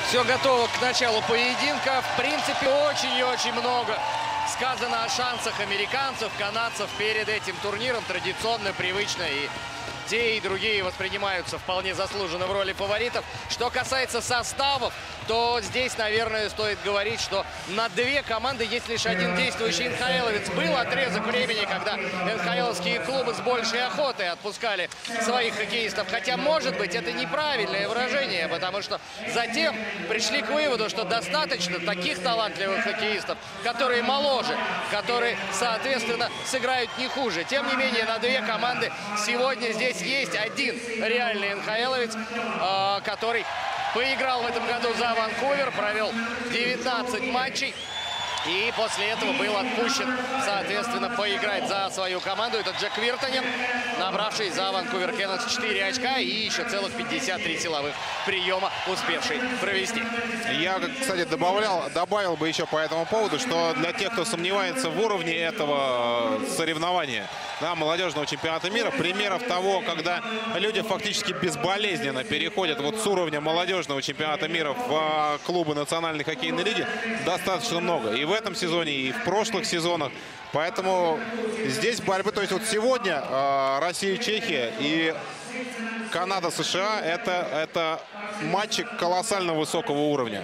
Все готово к началу поединка. В принципе, очень и очень много сказано о шансах американцев, канадцев перед этим турниром. Традиционно, привычно, и те, и другие воспринимаются вполне заслуженно в роли фаворитов. Что касается составов, то здесь, наверное, стоит говорить, что на две команды есть лишь один действующий НХЛовец. Был отрезок времени, когда НХЛовские клубы с большей охотой отпускали своих хоккеистов. Хотя, может быть, это неправильное выражение, потому что затем пришли к выводу, что достаточно таких талантливых хоккеистов, которые моложе, которые, соответственно, сыграют не хуже. Тем не менее, на две команды сегодня здесь есть один реальный НХЛовец, который поиграл в этом году за Ванкувер, провел 19 матчей. И после этого был отпущен, соответственно, поиграть за свою команду. Это Джек Виртанен, набравший за Ванкувер Кеннедс 4 очка и еще целых 53 силовых приема, успевший провести. Я, кстати, добавил бы еще по этому поводу, что для тех, кто сомневается в уровне этого соревнования, да, молодежного чемпионата мира, примеров того, когда люди фактически безболезненно переходят вот с уровня молодежного чемпионата мира в клубы национальной хоккейной лиги, достаточно много. И в этом сезоне, и в прошлых сезонах. Поэтому здесь борьбы. То есть вот сегодня Россия, Чехия и Канада, США — это матчи колоссально высокого уровня.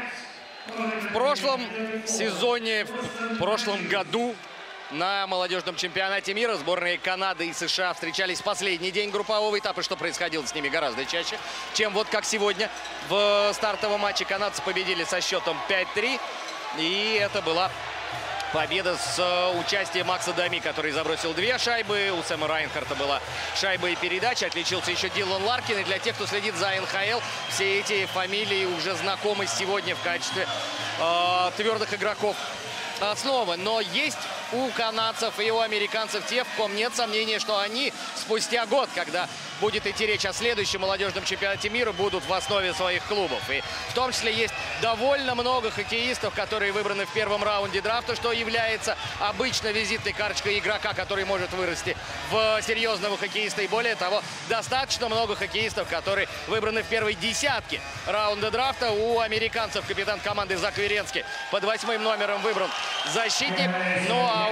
В прошлом сезоне, в прошлом году на молодежном чемпионате мира сборные Канады и США встречались в последний день группового этапа, что происходило с ними гораздо чаще, чем вот как сегодня. В стартовом матче канадцы победили со счетом 5-3. И это была победа с участием Макса Дами, который забросил 2 шайбы. У Сэма Райнхарта была шайба и передача. Отличился еще Дилан Ларкин. И для тех, кто следит за НХЛ, все эти фамилии уже знакомы сегодня в качестве твердых игроков основы. Но есть у канадцев и у американцев те, в ком нет сомнения, что они спустя год, когда будет идти речь о следующем молодежном чемпионате мира, будут в основе своих клубов. И в том числе есть довольно много хоккеистов, которые выбраны в первом раунде драфта, что является обычно визитной карточкой игрока, который может вырасти в серьезного хоккеиста. И более того, достаточно много хоккеистов, которые выбраны в первой десятке раунда драфта. У американцев капитан команды Зак Веренский под 8-м номером выбран защитник. Ну а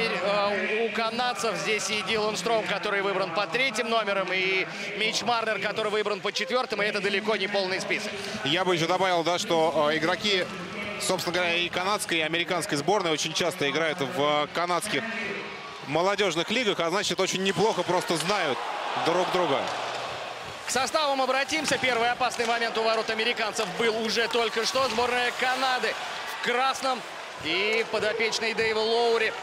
у канадцев здесь и Дилан Стром, который выбран под 3-м номером, и Митч Марнер, который выбран под 4-м, и это далеко не полный список. Я бы еще добавил, да, что игроки, собственно говоря, и канадской, и американской сборной очень часто играют в канадских молодежных лигах, а значит, очень неплохо просто знают друг друга. К составам обратимся. Первый опасный момент у ворот американцев был уже только что. Сборная Канады в красном и подопечный Дэйва Лоури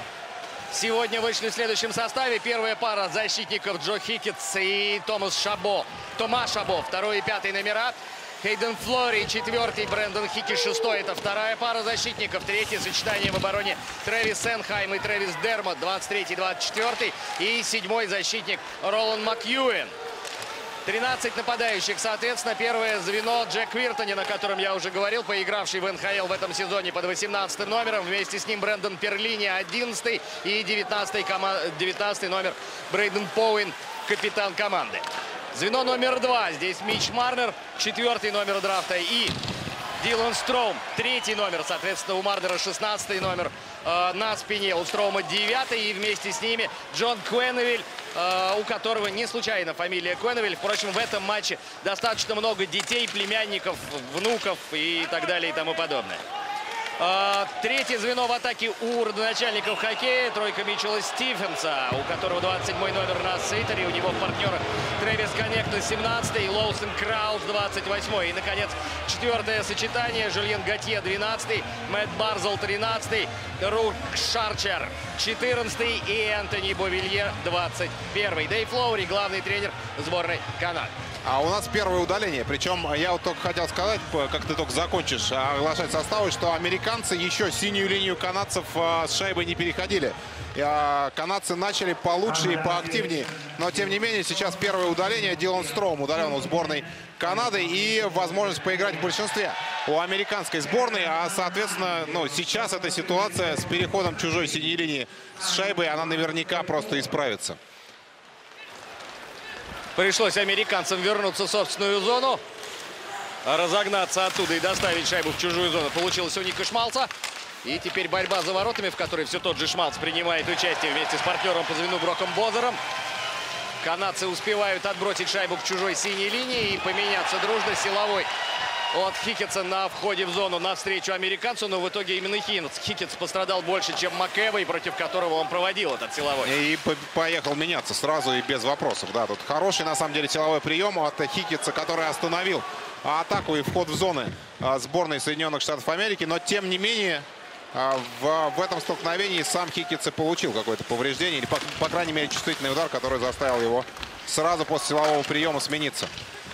сегодня вышли в следующем составе. Первая пара защитников Джо Хикетс и Тома Шабо. 2 и 5 номера. Хейден Флори 4, Брэндон Хики 6. Это вторая пара защитников. Третье сочетание в обороне Трэвис Сенхайм и Трэвис Дермот. 23 и 24. И 7-й защитник Ролан Макьюэн. 13 нападающих. Соответственно, первое звено Джек Виртанен, о котором я уже говорил, поигравший в НХЛ в этом сезоне под 18 номером. Вместе с ним Брэндон Перлини 11 и 19 номер Брейден Поуэн, капитан команды. Звено номер 2. Здесь Митч Марнер, 4 номер драфта, и Дилан Стром, 3 номер. Соответственно, у Марнера 16 номер на спине, у Строма 9, и вместе с ними Джон Куэнневиль, у которого не случайно фамилия Куэнневиль. Впрочем, в этом матче достаточно много детей, племянников, внуков и так далее и тому подобное. Третье звено в атаке у родоначальников хоккея. Тройка Митчелла Стивенса, у которого 27-й номер на свитере. У него в партнерах Трэвис Коннектон 17-й, Лоусон Краус 28-й. И, наконец, 4-е сочетание. Жюльен Готье 12-й, Мэтт Барзел 13-й, Рук Шарчер 14-й и Энтони Бовилье 21-й. Дэйв Лоури, главный тренер сборной Канады. А у нас первое удаление. Причем я вот только хотел сказать, как ты только закончишь оглашать составы, что американцы еще синюю линию канадцев с шайбой не переходили. Канадцы начали получше и поактивнее. Но, тем не менее, сейчас первое удаление. Дилан Стром удален у сборной Канады. И возможность поиграть в большинстве у американской сборной. А, соответственно, сейчас эта ситуация с переходом чужой синей линии с шайбой, она наверняка просто исправится. Пришлось американцам вернуться в собственную зону. разогнаться оттуда и доставить шайбу в чужую зону. Получилось у Ника Шмалца. И теперь борьба за воротами, в которой все тот же Шмалц принимает участие вместе с партнером по звену Броком Бозером. Канадцы успевают отбросить шайбу к чужой синей линии и поменяться дружно. Силовой от Хикетса на входе в зону навстречу американцу. Но в итоге именно Хикетс пострадал больше, чем Макэвой, против которого он проводил этот силовой. И поехал меняться сразу и без вопросов. Да, тут хороший на самом деле силовой прием от Хикетса, который остановил атаку и вход в зоны сборной Соединенных Штатов Америки. Но тем не менее в этом столкновении сам Хикетс и получил какое-то повреждение. Или по крайней мере чувствительный удар, который заставил его сразу после силового приема смениться.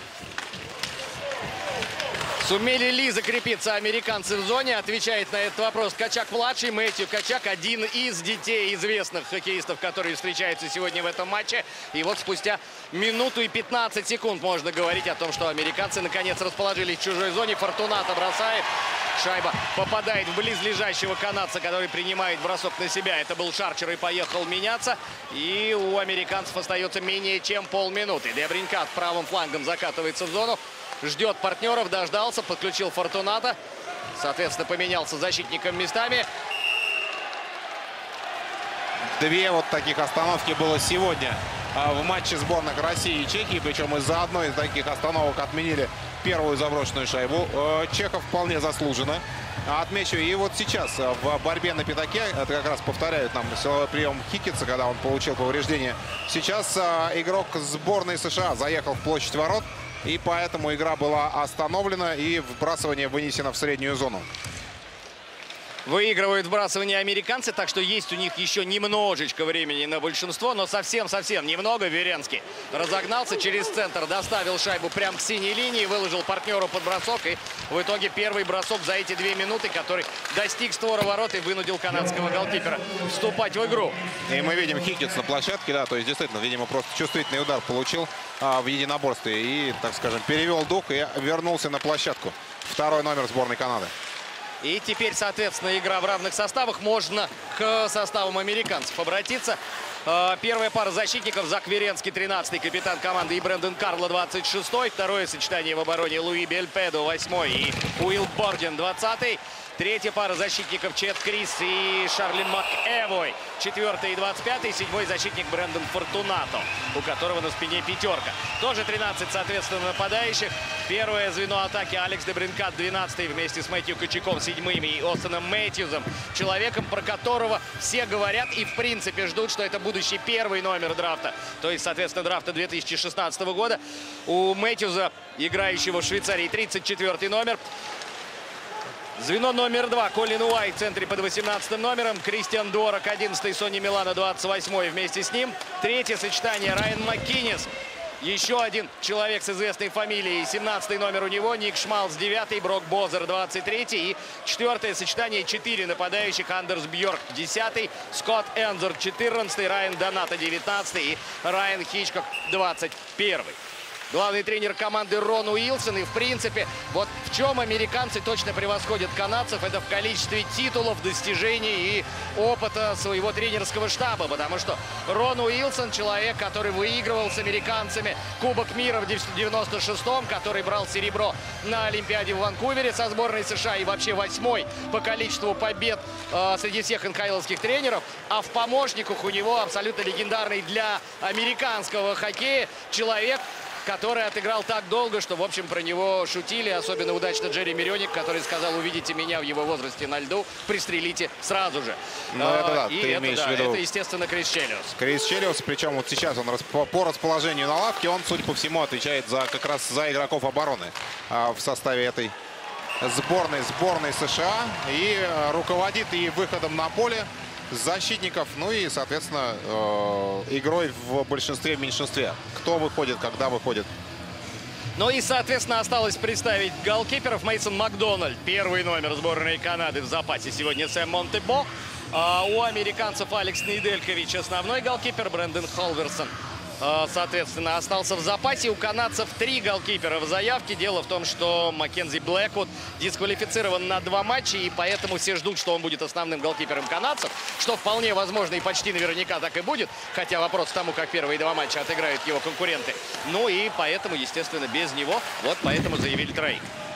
Сумели ли закрепиться американцы в зоне? Отвечает на этот вопрос Качак-младший. Мэтью Качак, один из детей известных хоккеистов, которые встречаются сегодня в этом матче. И вот спустя минуту и 15 секунд можно говорить о том, что американцы наконец расположились в чужой зоне. Фортунато бросает. Шайба попадает в близлежащего канадца, который принимает бросок на себя. Это был Шарчер и поехал меняться. И у американцев остается менее чем полминуты. Дебринкат правым флангом закатывается в зону. Ждет партнеров, дождался, подключил Фортунато. Соответственно, поменялся защитником местами. Две вот таких остановки было сегодня в матче сборных России и Чехии. Причем из-за одной из таких остановок отменили первую заброшенную шайбу. Чехов вполне заслуженно. Отмечу, и вот сейчас в борьбе на пятаке, это как раз повторяют нам силовой прием Хикетса, когда он получил повреждение. Сейчас игрок сборной США заехал в площадь ворот. И поэтому игра была остановлена и вбрасывание вынесено в среднюю зону. Выигрывают вбрасывание американцы, так что есть у них еще немножечко времени на большинство, но совсем-совсем немного. Веренский разогнался через центр, доставил шайбу прямо к синей линии, выложил партнеру под бросок. И в итоге первый бросок за эти 2 минуты, который достиг створа ворот и вынудил канадского голкипера вступать в игру. И мы видим Хикетс на площадке, да, то есть действительно, видимо, просто чувствительный удар получил в единоборстве и, так скажем, перевел дух и вернулся на площадку. Второй номер сборной Канады. И теперь, соответственно, игра в равных составах. Можно к составам американцев обратиться. Первая пара защитников: Зак Веренский, 13-й, капитан команды, и Брэндон Карло, 26-й. Второе сочетание в обороне: Луи Бельпедо, 8-й, и Уилл Борден, 20-й. Третья пара защитников: Чет Крис и Шарлин МакЭвой, 4-й и 25-й. 7-й защитник Брэндон Фортунато, у которого на спине 5. Тоже 13, соответственно, нападающих. Первое звено атаки: Алекс Дебринкат, 12-й, вместе с Мэтью Качаком, 7-м, и Остином Мэтьюзом. Человеком, про которого все говорят и, в принципе, ждут, что это будущий первый номер драфта. То есть, соответственно, драфта 2016 года. У Мэтьюза, играющего в Швейцарии, 34-й номер. Звено номер 2: Колин Уайт в центре под 18 номером. Кристиан Дорок, 11-й, Сони Милана, 28-й, вместе с ним. Третье сочетание: Райан Маккинес. Еще один человек с известной фамилией. 17-й номер у него. Ник Шмалц, 9-й. Брок Бозер, 23-й. И четвертое сочетание: 4 нападающих. Андерс Бьорк, 10-й. Скотт Энзор, 14-й. Райан Доната, 19-й. И Райан Хичкок, 21-й. Главный тренер команды Рон Уилсон. И, в принципе, вот в чем американцы точно превосходят канадцев, это в количестве титулов, достижений и опыта своего тренерского штаба. Потому что Рон Уилсон — человек, который выигрывал с американцами Кубок мира в 96-м, который брал серебро на Олимпиаде в Ванкувере со сборной США и вообще 8-й по количеству побед среди всех НХЛовских тренеров. А в помощниках у него абсолютно легендарный для американского хоккея человек, который отыграл так долго, что, в общем, про него шутили. Особенно удачно Джерри Мироник, который сказал: увидите меня в его возрасте на льду, пристрелите сразу же. Ну, это да, и ты это, имеешь да, в виду... это, естественно, Крис Челиус. Крис Челиус, причем вот сейчас он по расположению на лавке, он, судя по всему, отвечает как раз за игроков обороны в составе этой сборной США. И руководит и выходом на поле защитников, ну и, соответственно, игрой в большинстве, в меньшинстве. Кто выходит, когда выходит. Ну и, соответственно, осталось представить голкиперов. Мейсон Макдональд, первый номер сборной Канады, в запасе сегодня Сэм Монтебо. А у американцев Алекс Неделькович, основной голкипер. Брэндон Холверсон, соответственно, остался в запасе. У канадцев 3 голкипера в заявке. Дело в том, что Маккензи Блэквуд дисквалифицирован на 2 матча, и поэтому все ждут, что он будет основным голкипером канадцев, что вполне возможно и почти наверняка так и будет, хотя вопрос к тому, как первые 2 матча отыграют его конкуренты. Ну и поэтому, естественно, без него, вот поэтому заявили 3.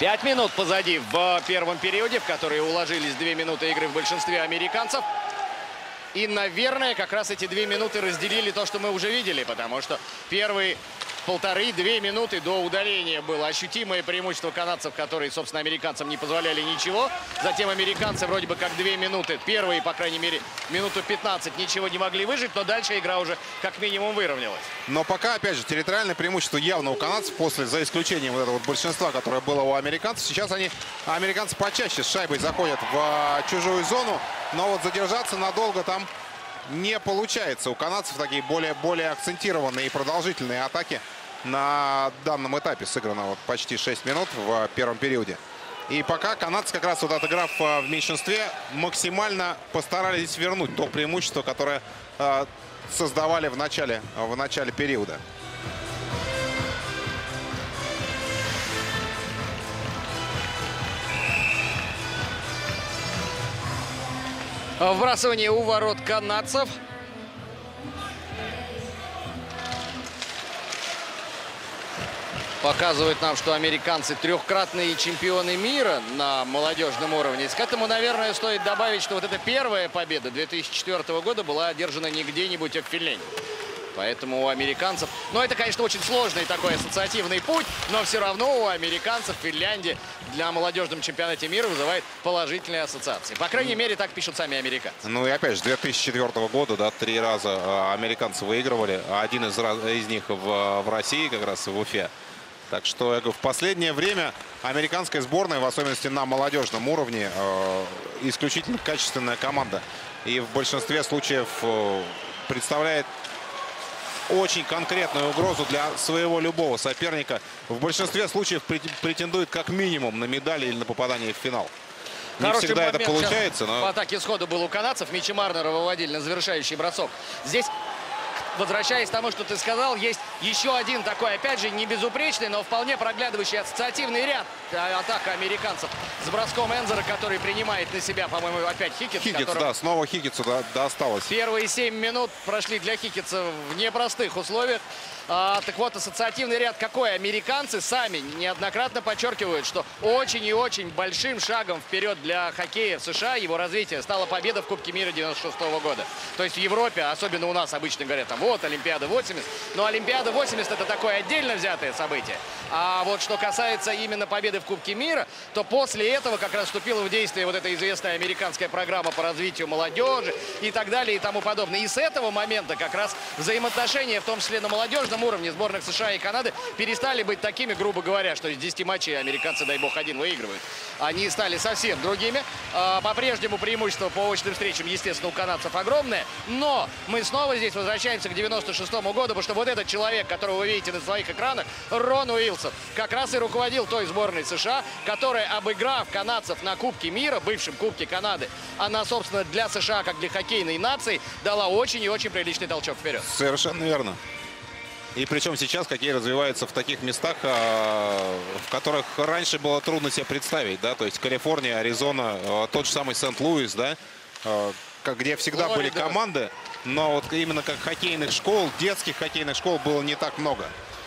5 минут позади в первом периоде, в которые уложились 2 минуты игры в большинстве американцев. И, наверное, как раз эти 2 минуты разделили то, что мы уже видели, потому что первые 1,5-2 минуты до удаления было ощутимое преимущество канадцев, которые, собственно, американцам не позволяли ничего. Затем американцы вроде бы как 2 минуты, первые, по крайней мере, минуту 15 ничего не могли выжить, но дальше игра уже как минимум выровнялась. Но пока, опять же, территориальное преимущество явно у канадцев, после, за исключением вот этого вот большинства, которое было у американцев. Сейчас американцы почаще с шайбой заходят в чужую зону, но вот задержаться надолго там не получается. У канадцев такие более акцентированные и продолжительные атаки на данном этапе. Сыграно вот почти 6 минут в первом периоде. И пока канадцы, как раз вот отыграв в меньшинстве, максимально постарались вернуть то преимущество, которое создавали в начале периода. Вбрасывание у ворот канадцев. Показывает нам, что американцы трехкратные чемпионы мира на молодежном уровне. К этому, наверное, стоит добавить, что вот эта первая победа 2004 года была одержана не где-нибудь, а в Финляндии. Поэтому у американцев... Ну, это, конечно, очень сложный такой ассоциативный путь, но все равно у американцев Финляндия для молодежном чемпионате мира вызывает положительные ассоциации. По крайней мере, так пишут сами американцы. Ну и опять же, 2004 года, да, 3 раза американцы выигрывали. Один из них в России, как раз в Уфе. Так что, я говорю, в последнее время американская сборная, в особенности на молодежном уровне, исключительно качественная команда. И в большинстве случаев представляет очень конкретную угрозу для своего любого соперника. В большинстве случаев претендует как минимум на медали или на попадание в финал. Не всегда это получается, но... По атаке сходу был у канадцев. Мичи Марнера выводили на завершающий бросок. Здесь, возвращаясь к тому, что ты сказал, есть еще один такой, опять же, не безупречный, но вполне проглядывающий ассоциативный ряд. Атака американцев с броском Энзера, который принимает на себя, по-моему, опять Хикетс. Хикетс, да, снова Хикетсу досталось. Первые 7 минут прошли для Хикетса в непростых условиях. Так вот, ассоциативный ряд какой? Американцы сами неоднократно подчеркивают, что очень и очень большим шагом вперед для хоккея в США, его развития, стала победа в Кубке мира 96 года. То есть в Европе, особенно у нас обычно говорят, там, вот, Олимпиада 80. Но Олимпиада 80 это такое отдельно взятое событие. А вот что касается именно победы в Кубке мира, то после этого как раз вступила в действие вот эта известная американская программа по развитию молодежи и так далее и тому подобное. И с этого момента как раз взаимоотношения, в том числе на молодежном уровне сборных США и Канады, перестали быть такими, грубо говоря, что из 10 матчей американцы, дай бог, 1 выигрывают. Они стали совсем другими. По-прежнему преимущество по очным встречам, естественно, у канадцев огромное. Но мы снова здесь возвращаемся к 96-му году, потому что вот этот человек, которого вы видите на своих экранах, Рон Уилсон, как раз и руководил той сборной США, которая, обыграв канадцев на Кубке мира, бывшем Кубке Канады, она, собственно, для США, как для хоккейной нации, дала очень и очень приличный толчок вперед. Совершенно верно. И причем сейчас хоккей развивается в таких местах, в которых раньше было трудно себе представить, да, то есть Калифорния, Аризона, тот же самый Сент-Луис, да, где всегда были команды, но вот именно как хоккейных школ, детских хоккейных школ было не так много.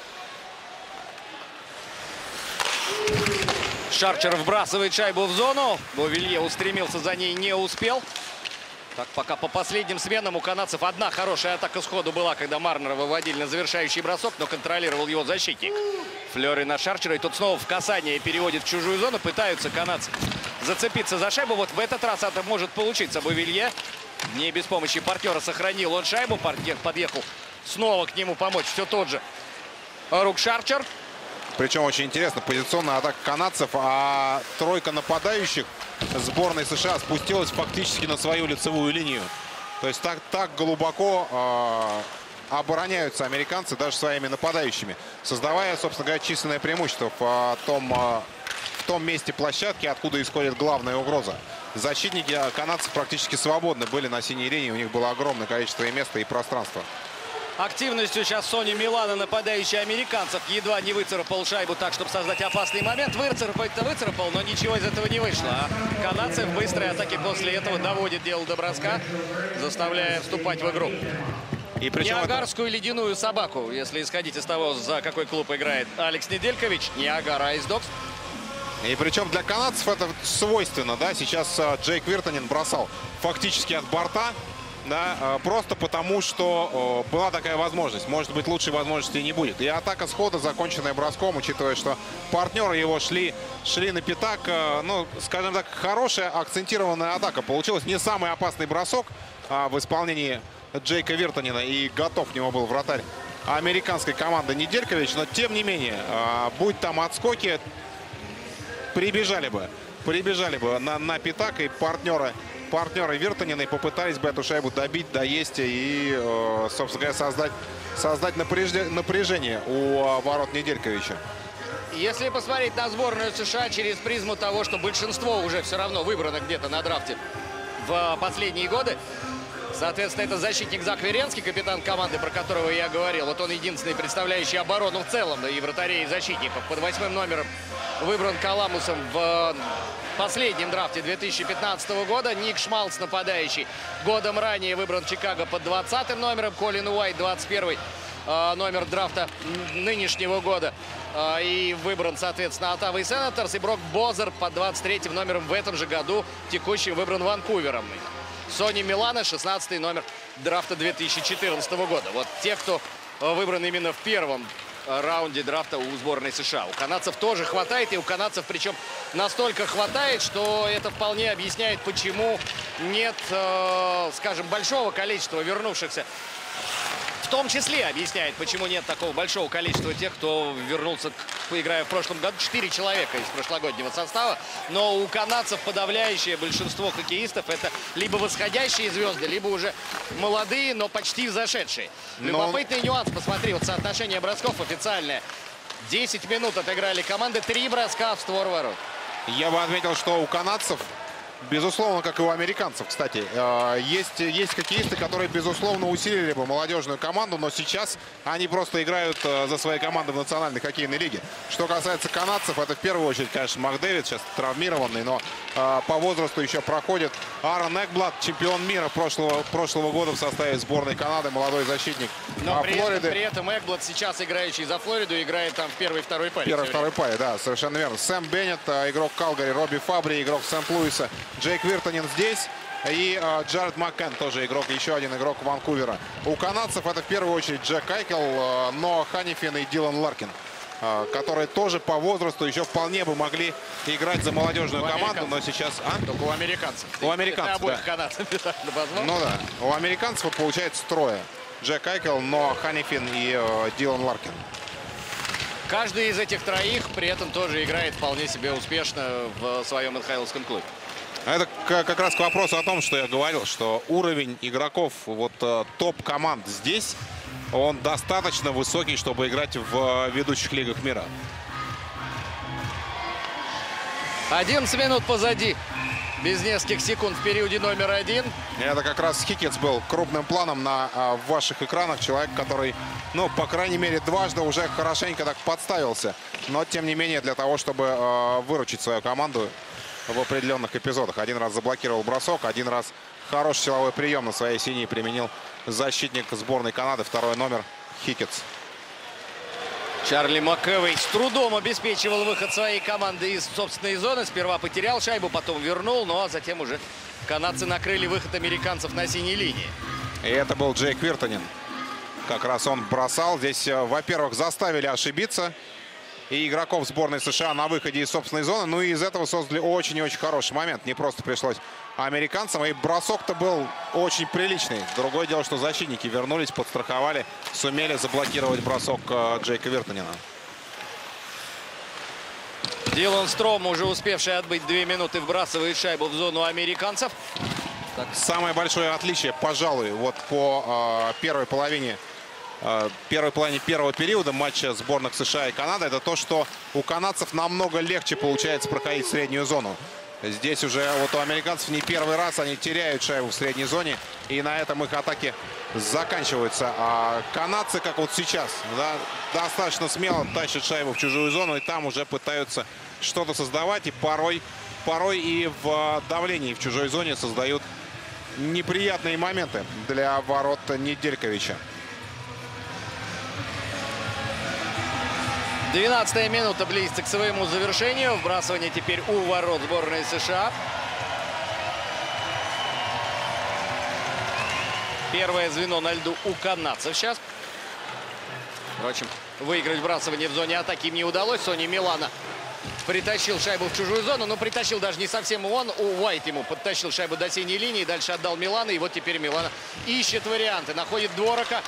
Шарчер вбрасывает шайбу в зону. Бовилье устремился за ней, не успел. Так, пока по последним сменам у канадцев одна хорошая атака сходу была, когда Марнера выводили на завершающий бросок, но контролировал его защитник. Флёри на Шарчера, и тут снова в касание переводит в чужую зону. Пытаются канадцы зацепиться за шайбу. Вот в этот раз это может получиться. Бовилье не без помощи партнера сохранил он шайбу. Партнер подъехал снова к нему помочь. Все тот же Рук Шарчер. Причем очень интересно, позиционная атака канадцев, а тройка нападающих сборной США спустилась фактически на свою лицевую линию. То есть так глубоко обороняются американцы даже своими нападающими, создавая, собственно говоря, численное преимущество в том месте площадки, откуда исходит главная угроза. Защитники канадцев практически свободны были на синей линии, у них было огромное количество и места, и пространства. Активностью сейчас Сони Милана, нападающий американцев, едва не выцарапал шайбу так, чтобы создать опасный момент. Выцарапать-то выцарапал, но ничего из этого не вышло. А канадцы в быстрой атаке после этого доводят дело до броска, заставляя вступать в игру. И причем Ниагарскую ледяную собаку, если исходить из того, за какой клуб играет Алекс Неделькович. Ниагара Айс Догс. И причем для канадцев это свойственно, да, сейчас Джейк Виртанен бросал фактически от борта, да, просто потому, что была такая возможность. Может быть, лучшей возможности и не будет. И атака схода, законченная броском, учитывая, что партнеры его шли на пятак. Ну, скажем так, хорошая акцентированная атака. Получилось не самый опасный бросок в исполнении Джейка Виртанена. И готов к нему был вратарь американской команды Неделькович. Но, тем не менее, будь там отскоки, прибежали бы на пятак, и партнеры Виртанена попытались бы эту шайбу добить, доесть и, собственно говоря, создать напряжение у ворот Недельковича. Если посмотреть на сборную США через призму того, что большинство уже все равно выбрано где-то на драфте в последние годы, соответственно, это защитник Зак Веренский, капитан команды, про которого я говорил. Вот он единственный представляющий оборону в целом, да, и вратарей, и защитников. Под 8-м номером выбран Коламусом в последнем драфте 2015 года. Ник Шмалц, нападающий, годом ранее выбран в Чикаго под 20-м номером. Колин Уайт, 21-й номер драфта нынешнего года. И выбран, соответственно, Оттава Сенаторс. И Брок Бозер под 23-м номером в этом же году, текущий, выбран Ванкувером. Сони Милана, 16-й номер драфта 2014 года. Вот те, кто выбран именно в первом раунде драфта у сборной США. У канадцев тоже хватает, и у канадцев причем настолько хватает, что это вполне объясняет, почему нет, скажем, большого количества вернувшихся. В том числе объясняет, почему нет такого большого количества тех, кто вернулся, играя в прошлом году. 4 человека из прошлогоднего состава. Но у канадцев подавляющее большинство хоккеистов — это либо восходящие звезды, либо уже молодые, но почти взошедшие. Любопытный нюанс. Посмотри, вот соотношение бросков официальное. 10 минут отыграли команды, 3 броска в створ ворот. Я бы отметил, что у канадцев, безусловно, как и у американцев, кстати, есть хоккеисты, которые, безусловно, усилили бы молодежную команду, но сейчас они просто играют за свои команды в национальной хоккейной лиге. Что касается канадцев, это в первую очередь, конечно, Макдэвид, сейчас травмированный, но по возрасту еще проходит Аарон Экблад, чемпион мира прошлого года в составе сборной Канады, молодой защитник Флориды. При этом Экблад, сейчас играющий за Флориду, играет там в первой и второй паре. Первой паре, да, совершенно верно. Сэм Беннет, игрок Калгари, Робби Фабри, игрок Сент-Луиса, Джейк Виртанен здесь. И Джаред Маккен, тоже игрок, еще один игрок Ванкувера. У канадцев это в первую очередь Джек Айкел, Ноа Ханифин и Дилан Ларкин, которые тоже по возрасту еще вполне бы могли играть за молодежную команду, но сейчас... Только у американцев. У американцев, обоих канадцев. Ну да, у американцев вот получается трое. Джек Айкел, Ноа Ханифин и Дилан Ларкин. Каждый из этих троих при этом тоже играет вполне себе успешно в своем НХЛском клубе. Это как раз к вопросу о том, что я говорил, что уровень игроков вот топ-команд здесь, он достаточно высокий, чтобы играть в ведущих лигах мира. 11 минут позади. Без нескольких секунд в периоде номер 1. Это как раз Хикетс был крупным планом на ваших экранах. Человек, который, ну, по крайней мере, дважды уже хорошенько так подставился. Но, тем не менее, для того, чтобы выручить свою команду в определенных эпизодах. Один раз заблокировал бросок, один раз хороший силовой прием на своей синей применил защитник сборной Канады, второй номер Хикетс. Чарли Макэвой с трудом обеспечивал выход своей команды из собственной зоны. Сперва потерял шайбу, потом вернул, ну а затем уже канадцы накрыли выход американцев на синей линии. И это был Джейк Виртанен. Как раз он бросал. Здесь, во-первых, заставили ошибиться и игроков сборной США на выходе из собственной зоны. Ну и из этого создали очень и очень хороший момент. Не просто пришлось американцам. И бросок-то был очень приличный. Другое дело, что защитники вернулись, подстраховали, сумели заблокировать бросок Джейка Виртанена. Дилан Стром, уже успевший отбыть 2 минуты, вбрасывает шайбу в зону американцев. Так. Самое большое отличие, пожалуй, вот по первой половине первого периода матча сборных США и Канады, это то, что у канадцев намного легче получается проходить среднюю зону. Здесь уже вот у американцев не первый раз они теряют шайбу в средней зоне, и на этом их атаки заканчиваются. А канадцы, как вот сейчас, да, достаточно смело тащат шайбу в чужую зону, и там уже пытаются что-то создавать, и порой и в давлении в чужой зоне создают неприятные моменты для ворот Недельковича. 12-я минута близится к своему завершению. Вбрасывание теперь у ворот сборной США. Первое звено на льду у канадцев сейчас. Впрочем, выиграть вбрасывание в зоне атаки им не удалось. Сони Милана притащил шайбу в чужую зону, но притащил даже не совсем он. Уайт ему подтащил шайбу до синей линии, дальше отдал Милана. И вот теперь Милана ищет варианты, находит Дворока.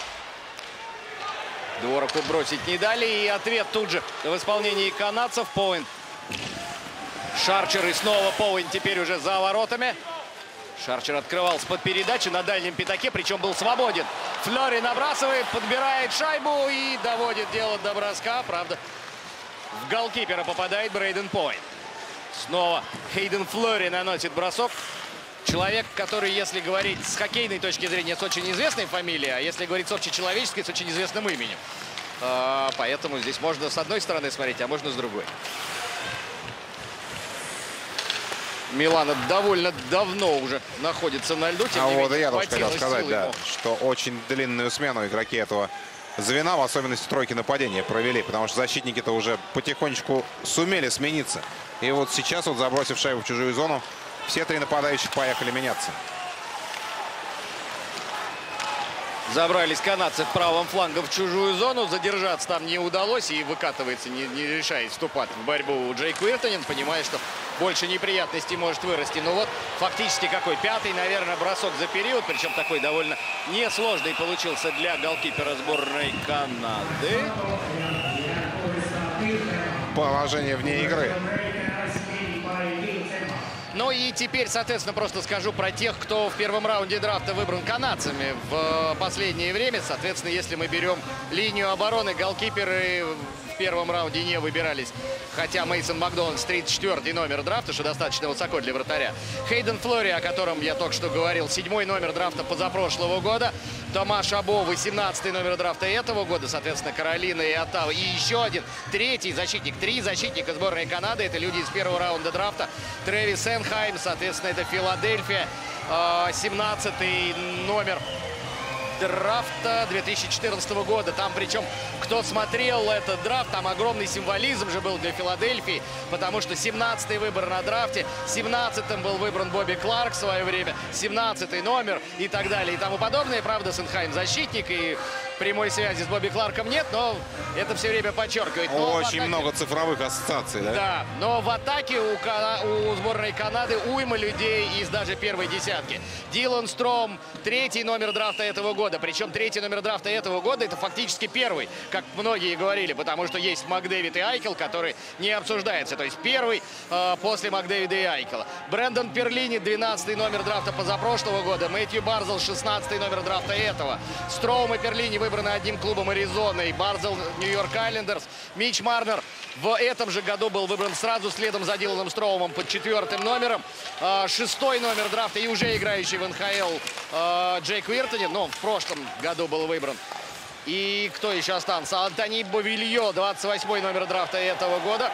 Двороку бросить не дали. И ответ тут же в исполнении канадцев. Поуэн. Шарчер и снова Поуэн теперь уже за воротами. Шарчер открывался под передачу на дальнем пятаке, причем был свободен. Флори набрасывает, подбирает шайбу и доводит дело до броска. Правда, в голкипера попадает Брейден Поуэн. Снова Хейден Флори наносит бросок. Человек, который, если говорить с хоккейной точки зрения, с очень известной фамилией, а если говорить с общечеловеческой, с очень известным именем. Поэтому здесь можно с одной стороны смотреть, а можно с другой. Милана довольно давно уже находится на льду. Тем не менее, я тоже хотел сказать, да, что очень длинную смену игроки этого звена, в особенности тройки нападения, провели. Потому что защитники-то уже потихонечку сумели смениться. И вот сейчас, вот забросив шайбу в чужую зону, все три нападающих поехали меняться. Забрались канадцы правым флангом в чужую зону. Задержаться там не удалось. И выкатывается, не решаясь вступать в борьбу, Джейк Уиртонен, понимая, что больше неприятностей может вырасти. Ну вот, фактически какой? Пятый, наверное, бросок за период. Причем такой довольно несложный получился для голкипера сборной Канады. Положение вне игры. Ну и теперь, соответственно, просто скажу про тех, кто в первом раунде драфта выбран канадцами в последнее время. Соответственно, если мы берем линию обороны, голкиперы в первом раунде не выбирались. Хотя Мейсон Макдональдс 34-й номер драфта, что достаточно высоко для вратаря. Хейден Флори, о котором я только что говорил, 7-й номер драфта позапрошлого года. Томаш Або, 18-й номер драфта этого года. Соответственно, Каролина и Оттава. И еще один, третий защитник. Три защитника сборной Канады. Это люди из первого раунда драфта. Трэвис Энхайм, соответственно, это Филадельфия. 17-й номер драфта 2014 года. Там, причем, кто смотрел этот драфт, там огромный символизм же был для Филадельфии, потому что 17-й выбор на драфте, 17-м был выбран Бобби Кларк в свое время, 17-й номер и так далее и тому подобное. Правда, Сенхайм защитник, и прямой связи с Бобби Кларком нет, но это все время подчеркивает. Но очень много цифровых ассоциаций, да? Да, но в атаке у сборной Канады уйма людей из даже первой десятки. Дилан Стром, третий номер драфта этого года. Причем третий номер драфта этого года это фактически первый, как многие говорили, потому что есть МакДэвид и Айкел, который не обсуждается. То есть первый после МакДэвида и Айкела. Брэндон Перлини, 12-й номер драфта позапрошлого года. Мэтью Барзел, 16-й номер драфта этого. Строум и Перлини выбраны одним клубом Аризоны. Барзел, Нью-Йорк Айлендерс. Митч Марнер в этом же году был выбран сразу следом за Диланом Строумом под 4-м номером. 6-й номер драфта и уже играющий в НХЛ Джейк Уиртонен, но в прошлом году был выбран. И кто еще останется? Антони Бовильо, 28-й номер драфта этого года.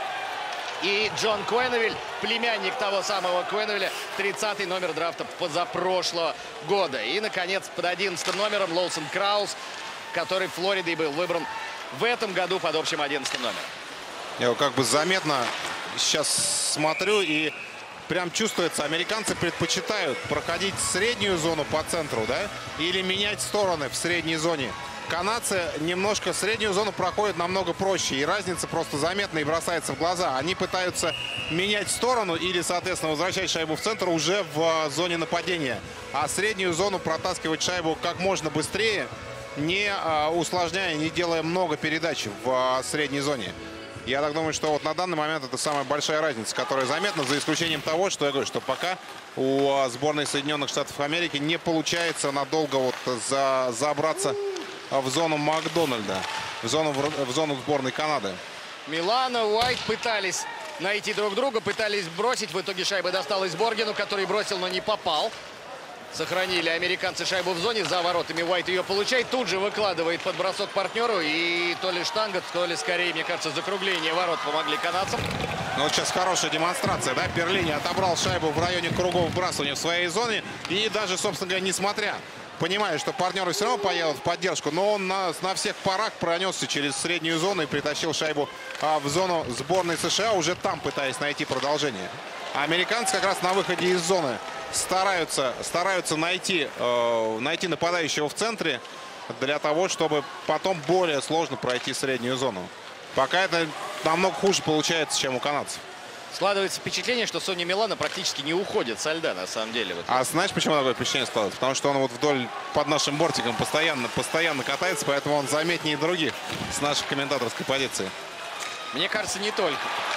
И Джон Куэневиль, племянник того самого Куэневиля, 30-й номер драфта позапрошлого года. И, наконец, под 11-м номером Лоусон Краус, который Флоридой был выбран в этом году под общим 11-м номером. Я как бы заметно сейчас смотрю, и прям чувствуется, американцы предпочитают проходить среднюю зону по центру, да, или менять стороны в средней зоне. Канадцы немножко среднюю зону проходят намного проще, и разница просто заметна и бросается в глаза. Они пытаются менять сторону или, соответственно, возвращать шайбу в центр уже в зоне нападения. А среднюю зону протаскивать шайбу как можно быстрее, не усложняя, не делая много передач в средней зоне. Я так думаю, что вот на данный момент это самая большая разница, которая заметна, за исключением того, что я говорю, что пока у сборной Соединенных Штатов Америки не получается надолго вот забраться в зону Макдональда, в зону сборной Канады. Милана, Уайт пытались найти друг друга, пытались бросить. В итоге шайба досталась Боргену, который бросил, но не попал. Сохранили американцы шайбу в зоне, за воротами Уайт ее получает, тут же выкладывает под бросок партнеру, и то ли штанга, то ли скорее, мне кажется, закругление ворот помогли канадцам. Ну вот сейчас хорошая демонстрация, да, Перлини отобрал шайбу в районе кругов вбрасывания в своей зоне, и даже, собственно говоря, несмотря понимая, что партнеры все равно поедут в поддержку, но он на всех парах пронесся через среднюю зону и притащил шайбу в зону сборной США, уже там пытаясь найти продолжение. А американцы как раз на выходе из зоны стараются найти нападающего в центре для того, чтобы потом более сложно пройти среднюю зону. Пока это намного хуже получается, чем у канадцев. Складывается впечатление, что Сони Милано практически не уходит со льда, на самом деле. Вот. А знаешь, почему такое впечатление складывается? Потому что он вот вдоль под нашим бортиком постоянно катается, поэтому он заметнее других с нашей комментаторской позиции. Мне кажется, не только.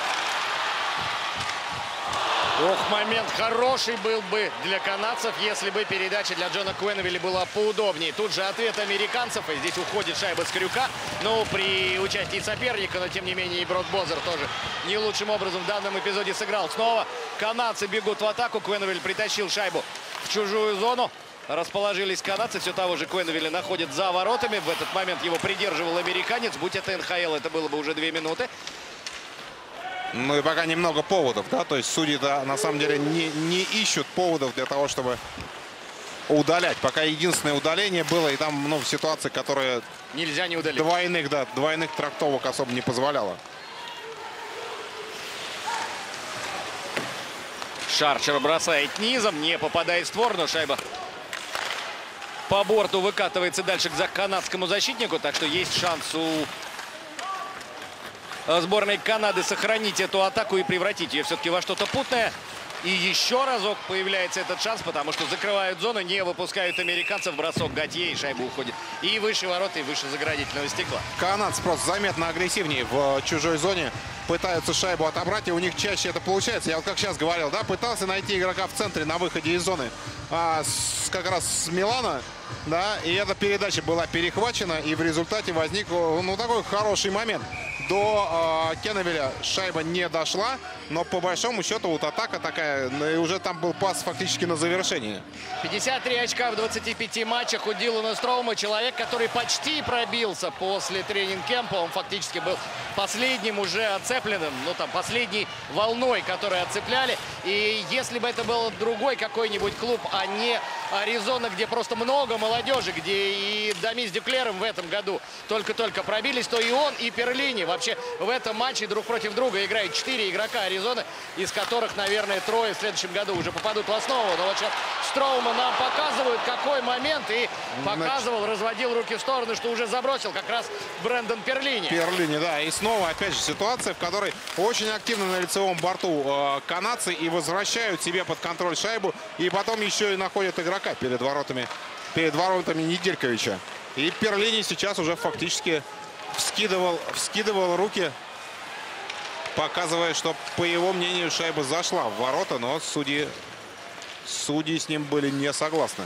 Ох, момент хороший был бы для канадцев, если бы передача для Джона Куэнвилля была поудобнее. Тут же ответ американцев, и здесь уходит шайба с крюка. Ну, при участии соперника, но тем не менее и Брок Бозер тоже не лучшим образом в данном эпизоде сыграл. Снова канадцы бегут в атаку. Куэнвиль притащил шайбу в чужую зону. Расположились канадцы, все того же Куэнвилля находят за воротами. В этот момент его придерживал американец. Будь это НХЛ, это было бы уже 2 минуты. Ну и пока немного поводов, да, то есть судьи на самом деле не ищут поводов для того, чтобы удалять. Пока единственное удаление было, и там, ну, в ситуации, которая нельзя не удалить. Двойных трактовок особо не позволяла. Шарчер бросает низом, не попадает в створ, но шайба по борту выкатывается дальше к канадскому защитнику, так что есть шанс у сборной Канады сохранить эту атаку и превратить ее все-таки во что-то путное. И еще разок появляется этот шанс, потому что закрывают зону, не выпускают американцев. Бросок Готье, и шайба уходит и выше ворот, и выше заградительного стекла. Канадцы просто заметно агрессивнее в чужой зоне. Пытаются шайбу отобрать, и у них чаще это получается. Я вот как сейчас говорил, да, пытался найти игрока в центре на выходе из зоны как раз с Милано, да, и эта передача была перехвачена, и в результате возник, ну, такой хороший момент. До Кенневиля шайба не дошла, но по большому счету вот атака такая, и уже там был пас фактически на завершении. 53 очка в 25 матчах у Дилана Строума. Человек, который почти пробился после тренинг-кемпа. Он фактически был последним уже отцепленным, ну там последней волной, которую отцепляли. И если бы это был другой какой-нибудь клуб, а не Аризона, где просто много молодежи, где и Дамис Дюклером в этом году только-только пробились, то и он, и Перлини. Вообще в этом матче друг против друга играют 4 игрока Аризоны, из которых, наверное, 3 в следующем году уже попадут в основу. Но вот сейчас Строума нам показывают, какой момент, и показывал, разводил руки в сторону, что уже забросил как раз Брэндон Перлини. Перлини, да. И снова, опять же, ситуация, в которой очень активно на лицевом борту канадцы и возвращают себе под контроль шайбу, и потом еще и находят игрока перед воротами Недельковича. И Перлини сейчас уже фактически вскидывал руки, показывая, что, по его мнению, шайба зашла в ворота, но судьи с ним были не согласны.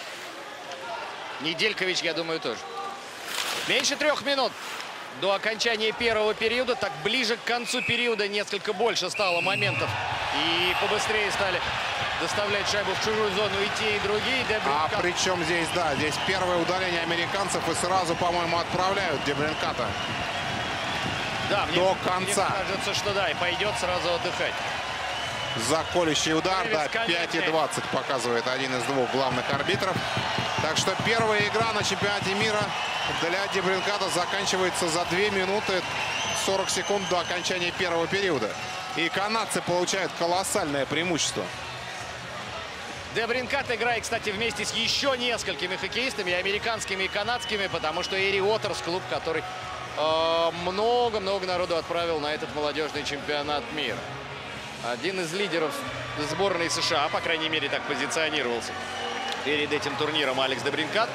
Неделькович, я думаю, тоже. Меньше 3 минут до окончания первого периода. Так ближе к концу периода несколько больше стало моментов. И побыстрее стали доставлять шайбу в чужую зону и те, и другие. А причем здесь, да, здесь первое удаление американцев и сразу, по-моему, отправляют Дебринката. Да, до конца. Мне кажется, что да, и пойдет сразу отдыхать. За колющий удар, да, 5:20 показывает один из 2 главных арбитров. Так что первая игра на чемпионате мира для Дебринката заканчивается за 2 минуты 40 секунд до окончания первого периода. И канадцы получают колоссальное преимущество. Дебринкат играет, кстати, вместе с еще несколькими хоккеистами, американскими и канадскими, потому что Эри Уотерс, клуб, который много-много народу отправил на этот молодежный чемпионат мира. Один из лидеров сборной США, по крайней мере, так позиционировался перед этим турниром Алекс Дебринкат.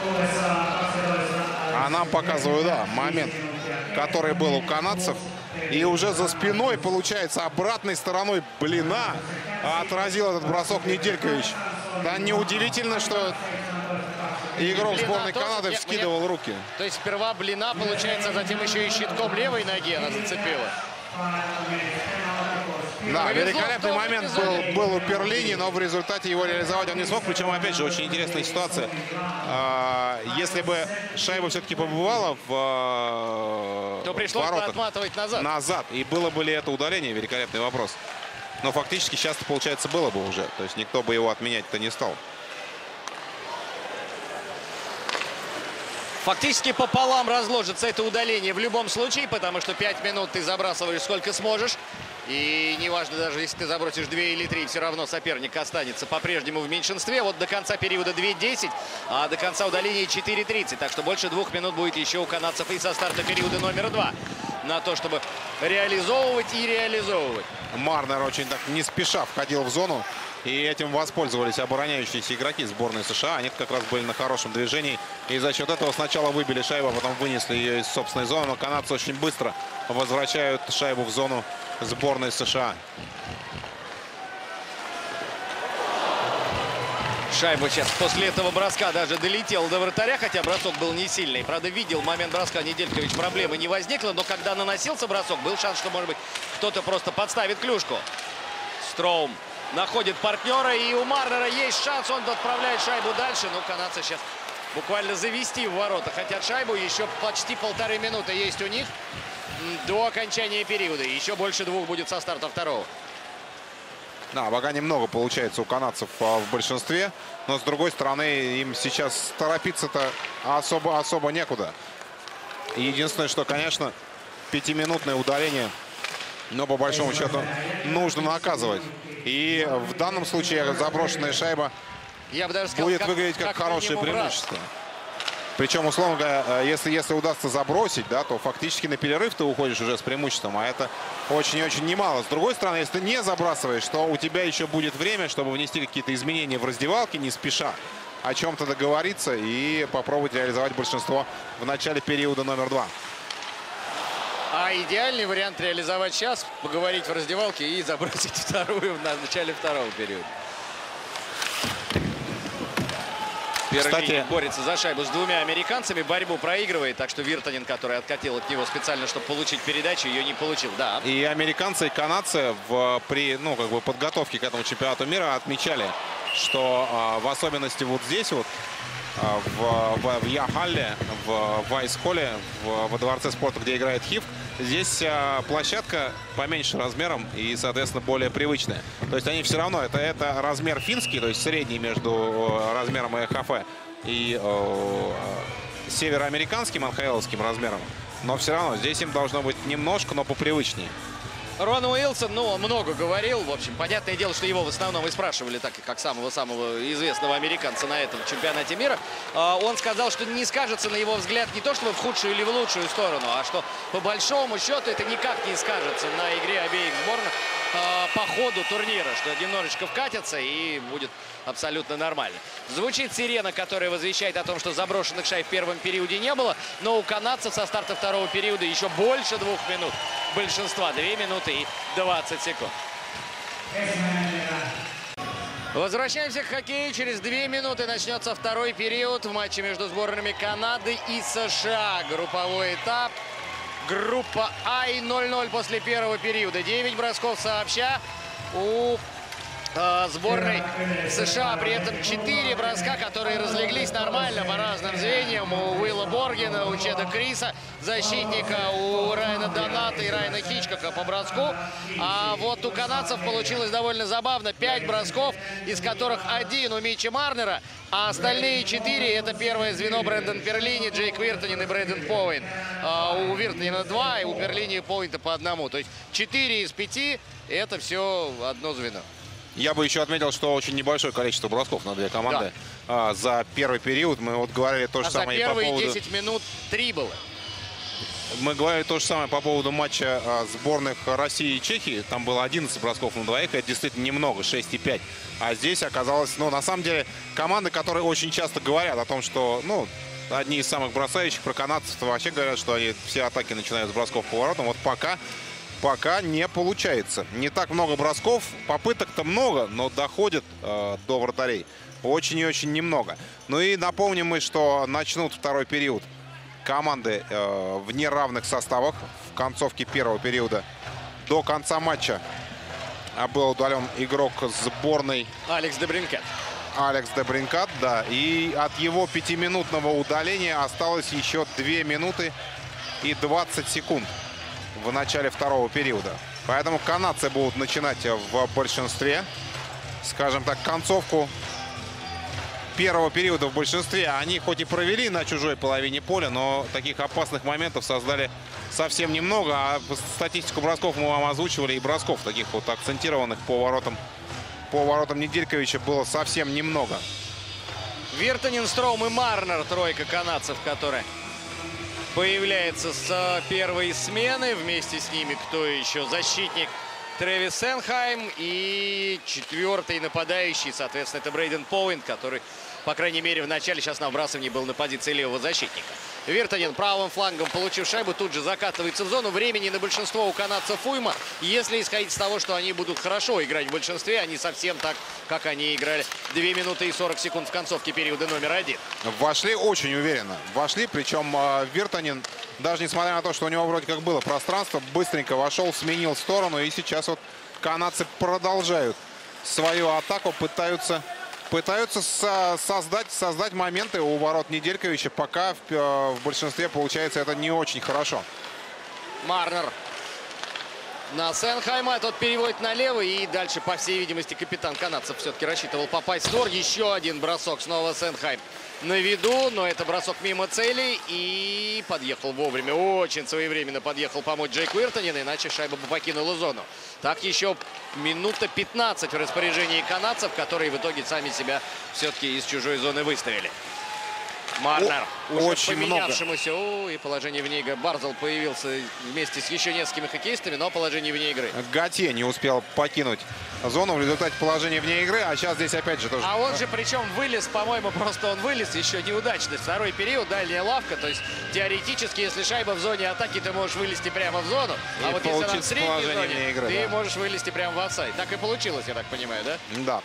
А нам показывают, да, момент, который был у канадцев. И уже за спиной, получается, обратной стороной блина отразил этот бросок Неделькович. Да, неудивительно, что игрок сборной Канады вскидывал руки. То есть сперва блина, получается, а затем еще и щитком левой ноги она зацепила. Да, великолепный момент был у Перлини, но в результате его реализовать он не смог. Причем, опять же, очень интересная ситуация. Если бы шайба все-таки побывала в то пришлось бы отматывать назад. И было бы ли это удаление? Великолепный вопрос. Но фактически сейчас, получается, было бы уже. То есть никто бы его отменять-то не стал. Фактически пополам разложится это удаление в любом случае, потому что 5 минут ты забрасываешь сколько сможешь. И неважно, даже если ты забросишь 2 или 3, все равно соперник останется по-прежнему в меньшинстве. Вот до конца периода 2:10, а до конца удаления 4:30. Так что больше 2 минут будет еще у канадцев и со старта периода номер 2 на то, чтобы реализовывать и реализовывать. Марнер очень так не спеша входил в зону. И этим воспользовались обороняющиеся игроки сборной США. Они как раз были на хорошем движении. И за счет этого сначала выбили шайбу, а потом вынесли ее из собственной зоны. Но канадцы очень быстро возвращают шайбу в зону сборной США. Шайба сейчас после этого броска даже долетела до вратаря, хотя бросок был не сильный. Правда, видел момент броска Неделькович, проблемы не возникло. Но когда наносился бросок, был шанс, что, может быть, кто-то просто подставит клюшку. Строум находит партнера, и у Марнера есть шанс, он отправляет шайбу дальше. Ну, канадцы сейчас буквально завести в ворота хотят шайбу. Еще почти 1,5 минуты есть у них до окончания периода. Еще больше 2 будет со старта второго. Да, пока немного получается у канадцев в большинстве. Но, с другой стороны, им сейчас торопиться-то особо некуда. Единственное, что, конечно, 5-минутное удаление, но по большому счету нужно наказывать. И в данном случае заброшенная шайба, я бы даже сказал, будет выглядеть как хорошее преимущество. Причем, условно говоря, если удастся забросить, да, то фактически на перерыв ты уходишь уже с преимуществом. А это очень-очень немало. С другой стороны, если ты не забрасываешь, то у тебя еще будет время, чтобы внести какие-то изменения в раздевалке, не спеша о чем-то договориться и попробовать реализовать большинство в начале периода номер 2. А идеальный вариант реализовать сейчас, поговорить в раздевалке и забросить вторую в начале второго периода. Кстати, борется за шайбу с 2 американцами, борьбу проигрывает, так что Виртанен, который откатил от него специально, чтобы получить передачу, ее не получил. Да. И американцы и канадцы при подготовке к этому чемпионату мира отмечали, что в особенности вот здесь вот, в Я-Халле, в Вайс-Холле, во дворце спорта, где играет IIHF, здесь площадка поменьше размером и, соответственно, более привычная. То есть они все равно, это размер финский, то есть средний между размером IIHF и североамериканским НХЛовским размером. Но все равно здесь им должно быть немножко, но попривычнее. Рон Уилсон, он много говорил. В общем, понятное дело, что его в основном и спрашивали, так как самого-самого известного американца на этом чемпионате мира. Он сказал, что не скажется, на его взгляд, не то чтобы в худшую или в лучшую сторону, а что по большому счету это никак не скажется на игре обеих сборных по ходу турнира, что немножечко вкатятся и будет абсолютно нормально. Звучит сирена, которая возвещает о том, что заброшенных шайб в первом периоде не было, но у канадцев со старта второго периода еще больше 2 минут большинства. 2 минуты и 20 секунд. Возвращаемся к хоккею. Через 2 минуты начнется второй период в матче между сборными Канады и США. Групповой этап. Группа А и 0-0 после первого периода. 9 бросков сообща у сборной США. При этом 4 броска, которые разлеглись нормально по разным звеньям. У Уилла Боргена, у Чеда Криса, защитника, у Райана Доната и Райана Хичкока по броску. А вот у канадцев получилось довольно забавно. 5 бросков, из которых 1 у Митча Марнера, а остальные 4 это первое звено Брэндон Перлини, Джейк Виртанен и Брэндон Поуин. У Виртанена 2 и у Перлини и Поуинта по 1. То есть 4 из 5 это все одно звено. Я бы еще отметил, что очень небольшое количество бросков на 2 команды за первый период. Мы вот говорили то же самое и по поводу... за первые 10 минут 3 было. Мы говорили то же самое по поводу матча сборных России и Чехии. Там было 11 бросков на двоих. Это действительно немного, 6,5. А здесь оказалось, на самом деле, команды, которые очень часто говорят о том, что, одни из самых бросающих. Про канадцев вообще говорят, что они все атаки начинают с бросков по воротам. Вот пока не получается. Не так много бросков, попыток-то много, но доходит до вратарей очень и очень немного. Ну и напомним мы, что начнут второй период команды в неравных составах. В концовке первого периода до конца матча был удален игрок сборной Алекс Дебринкат. Алекс Дебринкат, да. И от его 5-минутного удаления осталось еще 2 минуты и 20 секунд в начале второго периода. Поэтому канадцы будут начинать в большинстве. Скажем так, концовку первого периода в большинстве. Они хоть и провели на чужой половине поля, но таких опасных моментов создали совсем немного. А статистику бросков мы вам озвучивали, и бросков таких вот акцентированных по воротам Недельковича было совсем немного. Виртанен, Строум и Марнер, тройка канадцев, которая появляется с первой смены. Вместе с ними кто еще? Защитник Тревис Сенхайм и четвертый нападающий, соответственно, это Брейден Поуинт, который, по крайней мере, в начале сейчас на вбрасывании был на позиции левого защитника. Виртанен правым флангом, получив шайбу, тут же закатывается в зону. Времени на большинство у канадцев уйма. Если исходить с того, что они будут хорошо играть в большинстве, а не совсем так, как они играли 2 минуты и 40 секунд в концовке периода номер 1. Вошли очень уверенно. Вошли, причем Виртанен, даже несмотря на то, что у него вроде как было пространство, быстренько вошел, сменил сторону. И сейчас вот канадцы продолжают свою атаку, пытаются создать моменты у ворот Недельковича. Пока в большинстве получается это не очень хорошо. Марнер на Сенхайма. Тот переводит налево. И дальше, по всей видимости, капитан канадцев все-таки рассчитывал попасть в створ. Еще один бросок. Снова Сенхайм на виду. Но это бросок мимо цели. И подъехал вовремя. Очень своевременно подъехал помочь Джейку Виртанену. Иначе шайба бы покинула зону. Так еще минута 15 в распоряжении канадцев, которые в итоге сами себя все-таки из чужой зоны выставили. Марнер уже очень поменявшемуся. И положение вне игры. Барзел появился вместе с еще несколькими хоккеистами, но положение вне игры. Готье не успел покинуть зону в результате положения вне игры. А сейчас здесь опять же тоже. А он же причем вылез, по-моему, просто он вылез еще неудачно. Второй период, дальняя лавка. То есть теоретически, если шайба в зоне атаки, ты можешь вылезти прямо в зону. А вот если она в средней зоне, игры, ты можешь вылезти прямо в офсайд. Так и получилось, я так понимаю, да? Да.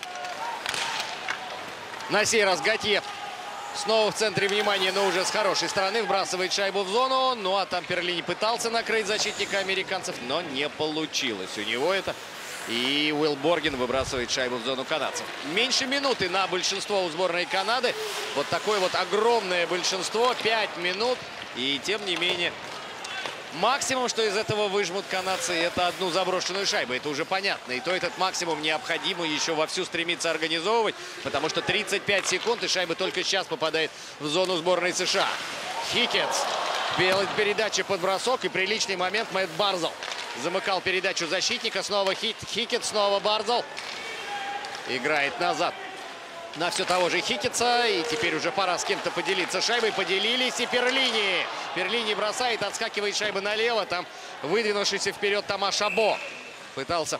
На сей раз Готье снова в центре внимания, но уже с хорошей стороны вбрасывает шайбу в зону. Ну а там Перлини пытался накрыть защитника американцев, но не получилось у него это. И Уилл Борген выбрасывает шайбу в зону канадцев. Меньше минуты на большинство у сборной Канады. Вот такое вот огромное большинство. 5 минут. И тем не менее, максимум, что из этого выжмут канадцы, это одну заброшенную шайбу. Это уже понятно. И то этот максимум необходимо еще вовсю стремиться организовывать. Потому что 35 секунд, и шайба только сейчас попадает в зону сборной США. Хикетс делает передачу под бросок. И приличный момент Мэтт Барзел замыкал передачу защитника. Снова Хикетс, снова Барзел. Играет назад на все того же Хикетса. И теперь уже пора с кем-то поделиться шайбой. Поделились и Перлини. Перлини бросает, отскакивает шайба налево. Там выдвинувшийся вперед Тома Шабо пытался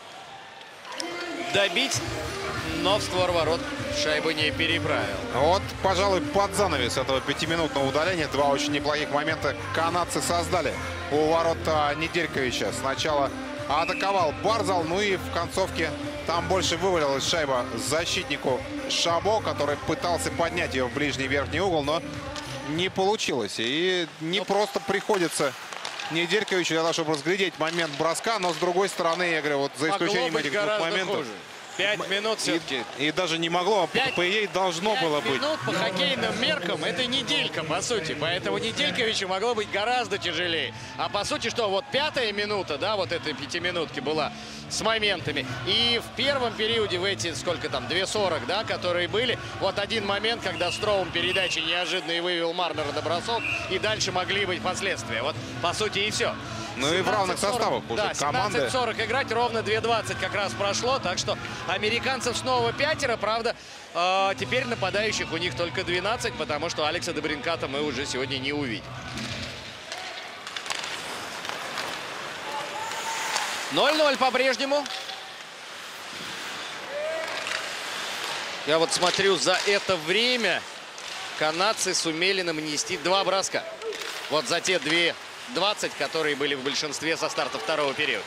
добить, но в створ ворот шайбу не переправил. Вот, пожалуй, под занавес этого 5-минутного удаления два очень неплохих момента канадцы создали у ворот Недельковича. Сначала атаковал Барзал, ну и в концовке там больше вывалилась шайба защитнику Шабо, который пытался поднять ее в ближний верхний угол, но не получилось. И не просто приходится Недельковичу для того, чтобы разглядеть момент броска, но с другой стороны, я говорю, вот за исключением этих двух моментов. Хуже. 5 минут все-таки. И даже не могло, по идее, должно было быть. 5 минут по хоккейным меркам — это неделька, по сути. Поэтому Недельковичу могло быть гораздо тяжелее. А по сути, что вот 5-я минута, да, вот этой 5-минутки была с моментами. И в первом периоде, в эти, сколько там, 2:40, да, которые были, вот один момент, когда Строум передачи неожиданно и вывел Марнера на бросок, и дальше могли быть последствия. Вот, по сути, и все. Ну и в равных составах уже да, команды. 17:40 играть, ровно 2:20 как раз прошло. Так что американцев снова 5, правда. Теперь нападающих у них только 12, потому что Алекса Добринката мы уже сегодня не увидим. 0-0 по-прежнему. Я вот смотрю, за это время канадцы сумели нанести 2 броска. Вот за те 2:20, которые были в большинстве со старта второго периода.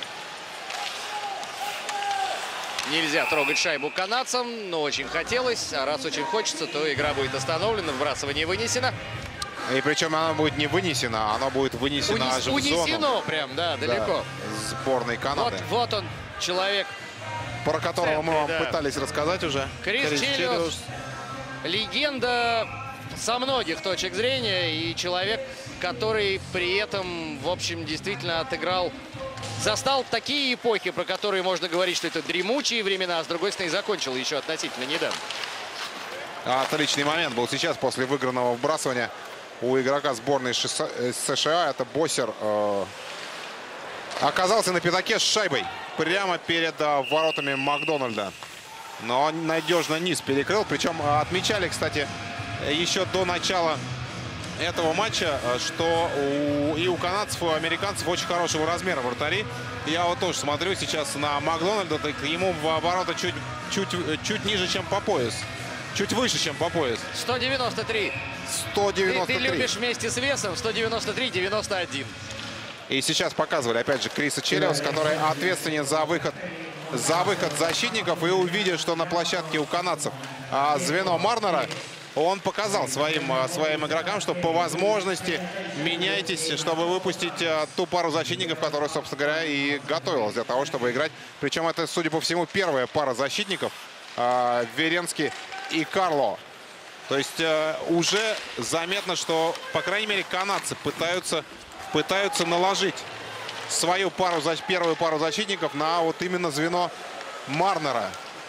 Нельзя трогать шайбу канадцам, но очень хотелось. А раз очень хочется, то игра будет остановлена, вбрасывание вынесено. И причем оно будет не вынесено, оно будет вынесено аж в зону. Унесено прям, да, далеко. Да, сборной Канады. Вот он, человек, про которого мы вам пытались рассказать уже. Крис Чиллиус. Легенда со многих точек зрения. И человек, который при этом, в общем, действительно отыграл, застал такие эпохи, про которые можно говорить, что это дремучие времена, а с другой стороны закончил еще относительно недавно. Отличный момент был сейчас после выигранного вбрасывания у игрока сборной США. Это Боссер. Оказался на пятаке с шайбой прямо перед воротами Макдональда. Но он надежно низ перекрыл. Причем отмечали, кстати, еще до начала этого матча, что и у канадцев, и у американцев очень хорошего размера вратари. Я вот тоже смотрю сейчас на Макдональда. Так ему ворота чуть ниже, чем по пояс. Чуть выше, чем по пояс. 193. 193. Ты любишь вместе с весом 193-91. И сейчас показывали, опять же, Криса Челиоса, который ответственен за выход защитников. И увидев, что на площадке у канадцев звено Марнера, он показал своим игрокам, что по возможности меняйтесь, чтобы выпустить ту пару защитников, которая, собственно говоря, и готовилась для того, чтобы играть. Причем это, судя по всему, первая пара защитников. Веренский и Карло. То есть уже заметно, что, по крайней мере, канадцы пытаются наложить свою первую пару защитников на вот именно звено Марнера.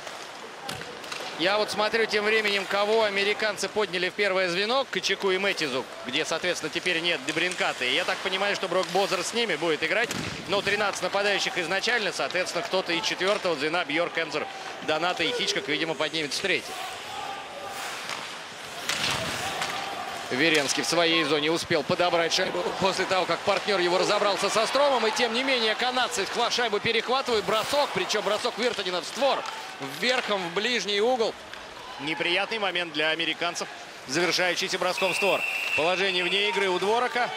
Я вот смотрю тем временем, кого американцы подняли в первое звено, Кочаку и Мэтизу, где, соответственно, теперь нет Дебринката. И я так понимаю, что Брок Бозер с ними будет играть. Но 13 нападающих изначально, соответственно, кто-то из четвертого звена, Бьорк, Энзер, Доната и Хичкок, видимо, поднимется в третий. Веренский в своей зоне успел подобрать шайбу после того, как партнер его разобрался со Стромом. И тем не менее канадцы шайбу перехватывают. Бросок, причем бросок Виртанина в створ. Вверхом в ближний угол. Неприятный момент для американцев, завершающийся броском в створ. Положение вне игры у Дворока.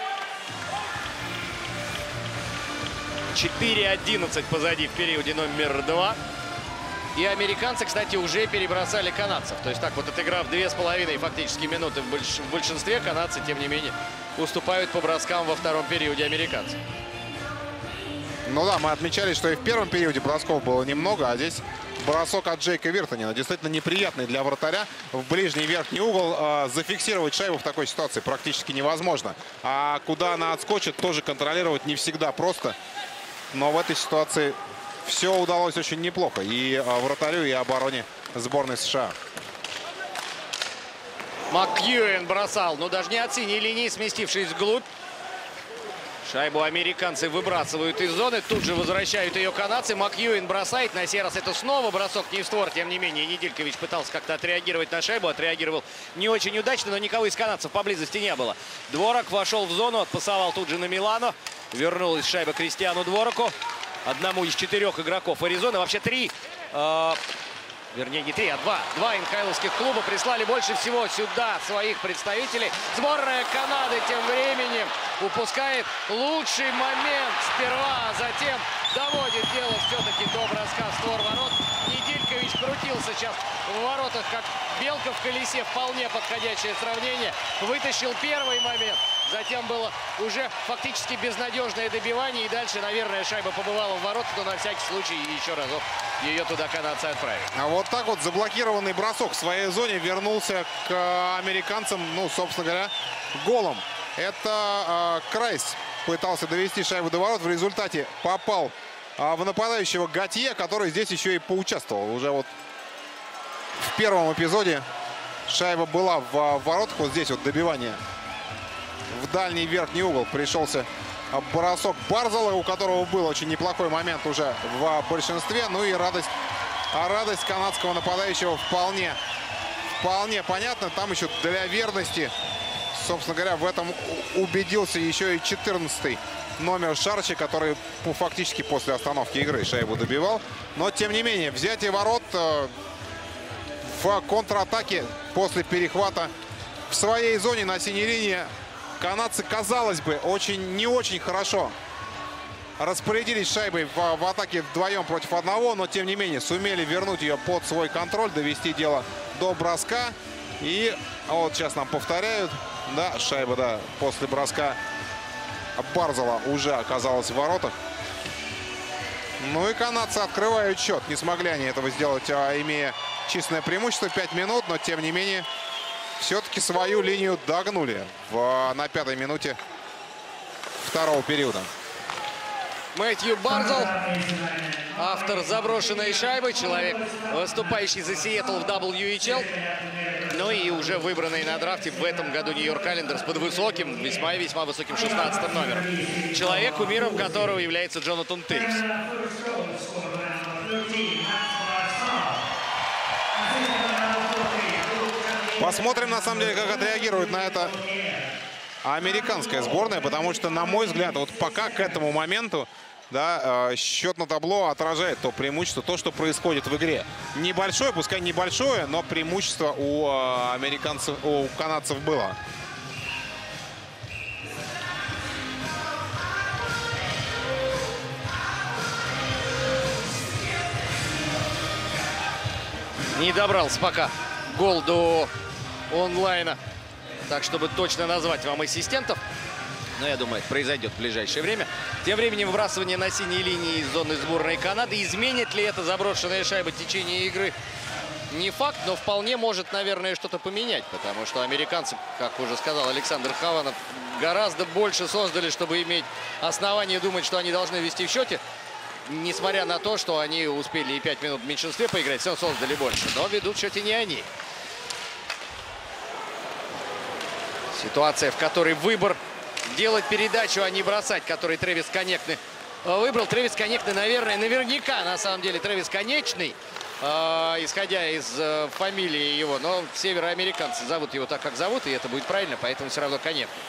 4-11 позади в периоде номер 2. И американцы, кстати, уже перебросали канадцев. То есть так вот, отыграв 2,5 фактически минуты в большинстве, канадцы, тем не менее, уступают по броскам во втором периоде американцев. Ну да, мы отмечали, что и в первом периоде бросков было немного, а здесь бросок от Джейка Виртанина. Действительно неприятный для вратаря. В ближний верхний угол зафиксировать шайбу в такой ситуации практически невозможно. А куда она отскочит, тоже контролировать не всегда просто. Но в этой ситуации все удалось очень неплохо и вратарю, и обороне сборной США. Макьюин бросал, но даже не от синей линии, сместившись вглубь. Шайбу американцы выбрасывают из зоны. Тут же возвращают ее канадцы. Макьюин бросает. На сей раз это снова бросок не в створ. Тем не менее, Неделькович пытался как-то отреагировать на шайбу. Отреагировал не очень удачно, но никого из канадцев поблизости не было. Дворок вошел в зону, отпасовал тут же на Милано. Вернулась шайба Кристиану Двороку. Одному из 4 игроков Аризоны. Вообще 3, вернее не 3, а 2 инхайловских клуба прислали больше всего сюда своих представителей. Сборная Канады тем временем упускает лучший момент сперва, а затем доводит дело все-таки до броска в створ ворот. Неделькович крутился сейчас в воротах, как белка в колесе. Вполне подходящее сравнение. Вытащил первый момент. Затем было уже фактически безнадежное добивание. И дальше, наверное, шайба побывала в воротах, но на всякий случай еще разок ее туда канадцы отправили. А вот так вот заблокированный бросок в своей зоне вернулся к американцам, ну, собственно говоря, голом. Это Крайс пытался довести шайбу до ворот. В результате попал в нападающего Готье, который здесь еще и поучаствовал. Уже вот в первом эпизоде шайба была в воротах. Вот здесь вот добивание в дальний верхний угол пришелся бросок Барзела, у которого был очень неплохой момент уже в большинстве. Ну и радость канадского нападающего вполне понятна. Там еще для верности, собственно говоря, в этом убедился еще и 14-й номер Шарчи, который фактически после остановки игры шайбу добивал. Но, тем не менее, взятие ворот в контратаке после перехвата в своей зоне на синей линии. Канадцы, казалось бы, не очень хорошо распорядились шайбой в атаке вдвоем против одного, но, тем не менее, сумели вернуть ее под свой контроль, довести дело до броска. И вот сейчас нам повторяют. Да, шайба, да, после броска Барзела уже оказалась в воротах. Ну и канадцы открывают счет. Не смогли они этого сделать, имея численное преимущество 5 минут, но, тем не менее, все-таки свою линию догнули на 5-й минуте второго периода. Мэтью Барзел, автор заброшенной шайбы, человек, выступающий за Сиэтл в IIHF. Ну и уже выбранный на драфте в этом году Нью-Йорк Айлендерс под высоким, весьма и весьма высоким 16-м номером. Человек, кумиром которого является Джонатан Тейвс. Посмотрим, на самом деле, как отреагирует на это американская сборная, потому что, на мой взгляд, вот пока к этому моменту, да, счет на табло отражает то преимущество, то, что происходит в игре. Небольшое, пускай небольшое, но преимущество у американцев, у канадцев было. Не добрался пока гол до онлайна, так чтобы точно назвать вам ассистентов. Но я думаю, это произойдет в ближайшее время. Тем временем выбрасывание на синей линии из зоны сборной Канады. Изменит ли это заброшенная шайба течение игры? Не факт, но вполне может, наверное, что-то поменять. Потому что американцы, как уже сказал Александр Хованов, гораздо больше создали, чтобы иметь основание думать, что они должны вести в счете. Несмотря на то, что они успели и 5 минут в меньшинстве поиграть, все создали больше. Но ведут в счете не они. Ситуация, в которой выбор делать передачу, а не бросать, который Трэвис Коннектный выбрал. Трэвис Коннектный, наверное, наверняка, на самом деле, Трэвис Конечный, исходя из фамилии его. Но североамериканцы зовут его так, как зовут, и это будет правильно, поэтому все равно Коннектный.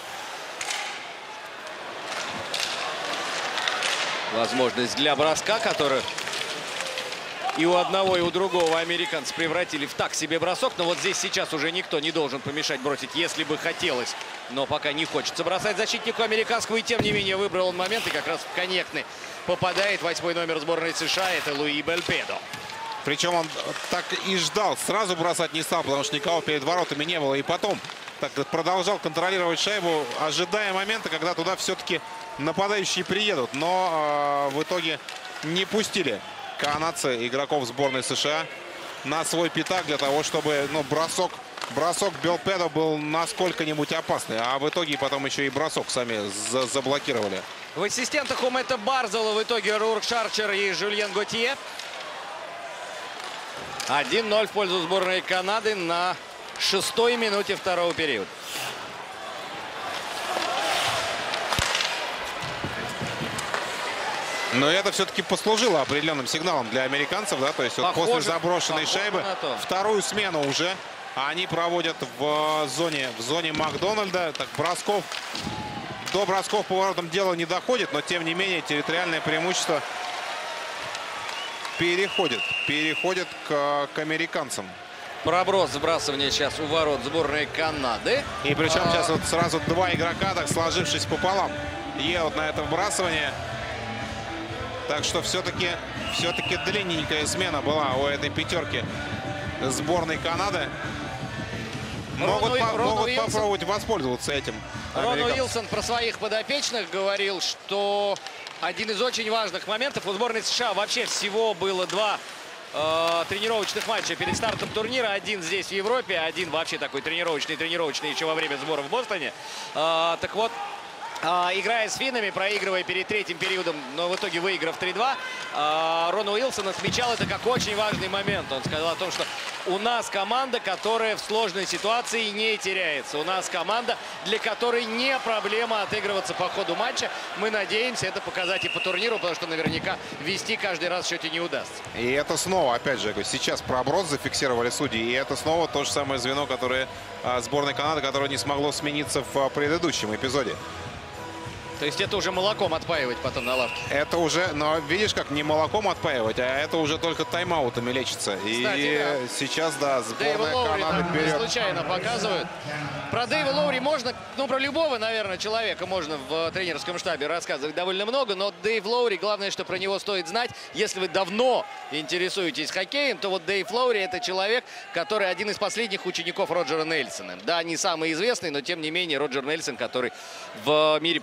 Возможность для броска, которую и у одного, и у другого американца превратили в так себе бросок. Но вот здесь сейчас уже никто не должен помешать бросить, если бы хотелось. Но пока не хочется бросать защитнику американского. И тем не менее выбрал он момент. И как раз в Коннектный попадает 8-й номер сборной США. Это Луи Белпедо. Причем он так и ждал. Сразу бросать не стал, потому что никого перед воротами не было. И потом так продолжал контролировать шайбу, ожидая момента, когда туда все-таки нападающие приедут. Но в итоге не пустили канадцы игроков сборной США на свой пятак для того, чтобы бросок Белпедо был насколько-нибудь опасный. А в итоге потом еще и бросок сами заблокировали. В ассистентах у Мэтта Барзела в итоге Рурк Шарчер и Жюльен Готье. 1-0 в пользу сборной Канады на 6-й минуте второго периода. Но это все-таки послужило определенным сигналом для американцев, да, то есть вот после заброшенной шайбы вторую смену уже они проводят в зоне Макдональда. Так, до бросков поворотом дело не доходит, но тем не менее территориальное преимущество переходит к американцам. Проброс сбрасывания сейчас у ворот сборной Канады. И причем сейчас вот сразу два игрока, так сложившись пополам, едут на это вбрасывание. Так что все-таки длинненькая смена была у этой пятерки сборной Канады. Могут попробовать воспользоваться этим. Рон Уилсон про своих подопечных говорил, что один из очень важных моментов у сборной США вообще всего было 2 тренировочных матча перед стартом турнира. Один здесь в Европе, один вообще такой тренировочный еще во время сбора в Бостоне. Так вот, играя с финнами, проигрывая перед третьим периодом, но в итоге выиграв 3-2, Рон Уилсон отмечал это как очень важный момент. Он сказал о том, что у нас команда, которая в сложной ситуации не теряется. У нас команда, для которой не проблема отыгрываться по ходу матча. Мы надеемся это показать и по турниру, потому что наверняка вести каждый раз в счете не удастся. И это снова, опять же, сейчас проброс зафиксировали судьи. И это снова то же самое звено, которое сборной Канады, которое не смогло смениться в предыдущем эпизоде. То есть это уже молоком отпаивать потом на лавке? Это уже, но видишь, как не молоком отпаивать, а это уже только тайм-аутами лечится. Кстати, и да. Сейчас, да, сборная Канады берет. Случайно показывают. Про Дэйва Лоури можно, ну, про любого, наверное, человека можно в тренерском штабе рассказывать довольно много, но Дэйв Лоури, главное, что про него стоит знать. Если вы давно интересуетесь хоккеем, то вот Дэйв Лоури — это человек, который один из последних учеников Роджера Нельсона. Да, не самый известный, но тем не менее Роджер Нельсон, который в мире профессионального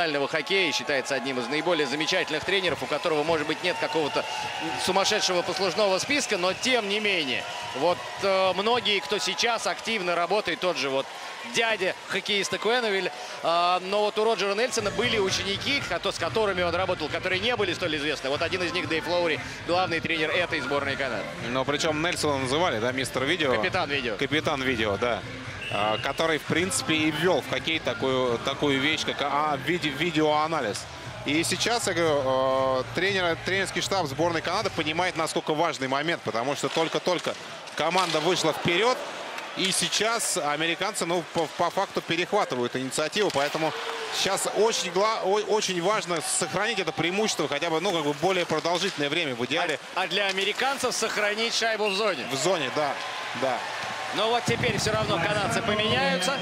индивидуального хоккея, считается одним из наиболее замечательных тренеров, у которого, может быть, нет какого-то сумасшедшего послужного списка, но тем не менее. Вот многие, кто сейчас активно работает, тот же вот дядя хоккеиста Куэновиль, но вот у Роджера Нельсона были ученики, с которыми он работал, которые не были столь известны. Вот один из них, Дэйв Лоури, главный тренер этой сборной Канады. Но причем Нельсона называли, да, мистер видео? Капитан видео. Капитан видео, да. Который, в принципе, и ввел в хоккей такую вещь, как видеоанализ. И сейчас, я говорю, тренерский штаб сборной Канады понимает, насколько важный момент, потому что только-только команда вышла вперед, и сейчас американцы, ну, по факту перехватывают инициативу, поэтому сейчас очень важно сохранить это преимущество хотя бы, ну, как бы более продолжительное время в идеале. А для американцев сохранить шайбу в зоне. В зоне, да, да. Но вот теперь все равно канадцы поменяются.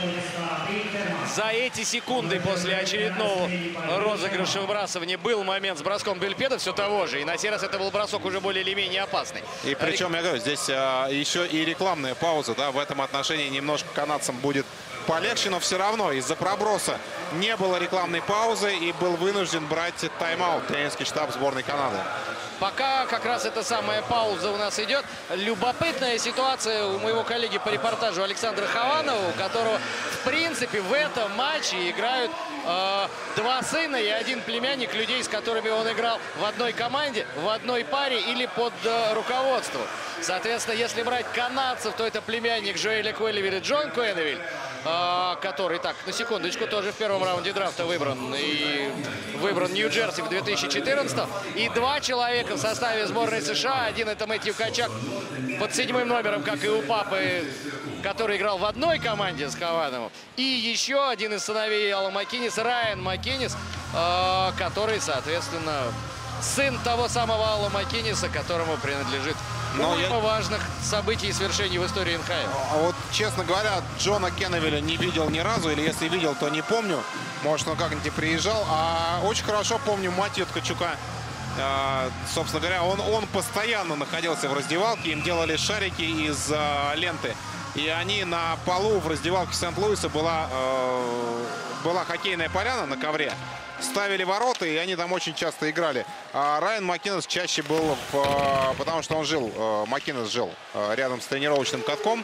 За эти секунды после очередного розыгрыша выбрасывания был момент с броском Бельпеда все того же. И на сей раз это был бросок уже более или менее опасный. И причем, я говорю, здесь еще и рекламная пауза, да, в этом отношении немножко канадцам будет полегче, но все равно из-за проброса не было рекламной паузы и был вынужден брать тайм-аут тренерский штаб сборной Канады. Пока как раз эта самая пауза у нас идет. Любопытная ситуация у моего коллеги по репортажу Александра Хованова, у которого, в принципе, в этом матче играют два сына и один племянник людей, с которыми он играл в одной команде, в одной паре или под руководством. Соответственно, если брать канадцев, то это племянник Жоэля Куэновиля Джон Куэновиль, который, так, на секундочку, тоже в первом раунде драфта выбран. И выбран Нью-Джерси в 2014. И два человека в составе сборной США. Один — это Мэтью Качак под 7-м номером, как и у папы, который играл в одной команде с Ховановым. И еще один из сыновей Алла Маккинниса, Райан Маккиннис, который, соответственно, сын того самого Алла Маккинниса, которому принадлежит уйма важных событий и свершений в истории НХЛ. А вот, честно говоря, Джона Кенневиля не видел ни разу, или если видел, то не помню. Может, он как-нибудь приезжал. А очень хорошо помню Матью Ткачука. Собственно говоря, он постоянно находился в раздевалке, им делали шарики из ленты. И они на полу в раздевалке Сент-Луиса была хоккейная поляна на ковре. Ставили ворота, и они там очень часто играли. А Райан Маккиннис чаще был, потому что Маккиннис жил рядом с тренировочным катком.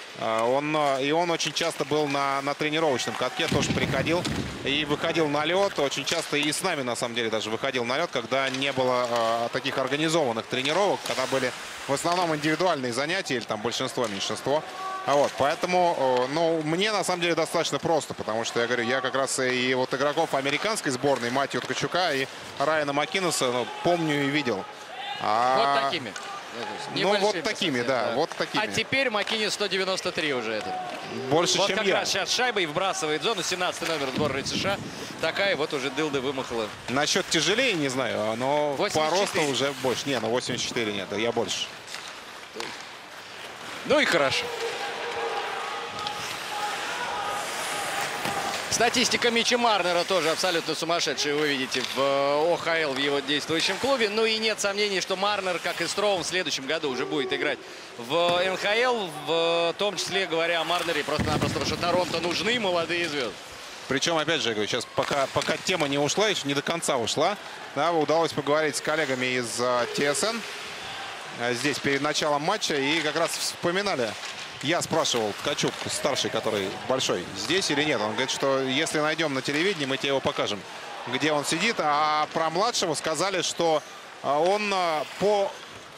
И он очень часто был на тренировочном катке, тоже приходил и выходил на лед. Очень часто и с нами, на самом деле, даже выходил на лед, когда не было таких организованных тренировок, когда были в основном индивидуальные занятия, или там большинство, меньшинство. Вот, поэтому, ну, мне на самом деле достаточно просто, потому что, я говорю, я как раз и вот игроков американской сборной, Матью Ткачука и Райана Маккинниса, помню и видел. Вот такими. Ну, вот такими, да, вот такими. А теперь Маккиннис 193 уже это. Больше, вот чем как я. раз сейчас шайба и вбрасывает зону. 17-й номер сборной США. Такая вот уже дылда вымахала. Насчет тяжелее, не знаю, но 84. По росту уже больше. Не, ну 84 нет, я больше. Ну и хорошо. Статистика Митча Марнера тоже абсолютно сумасшедшая, вы видите, в ОХЛ, в его действующем клубе. Ну и нет сомнений, что Марнер, как и Строум, в следующем году уже будет играть в НХЛ. В том числе, говоря о Марнере, просто-напросто, потому что Торонто нужны молодые звезды. Причем, опять же, я говорю, сейчас пока тема не ушла, еще не до конца ушла, да, удалось поговорить с коллегами из ТСН здесь перед началом матча. И как раз вспоминали. Я спрашивал Ткачук, старший, который большой, здесь или нет. Он говорит, что если найдем на телевидении, мы тебе его покажем, где он сидит. А про младшего сказали, что он по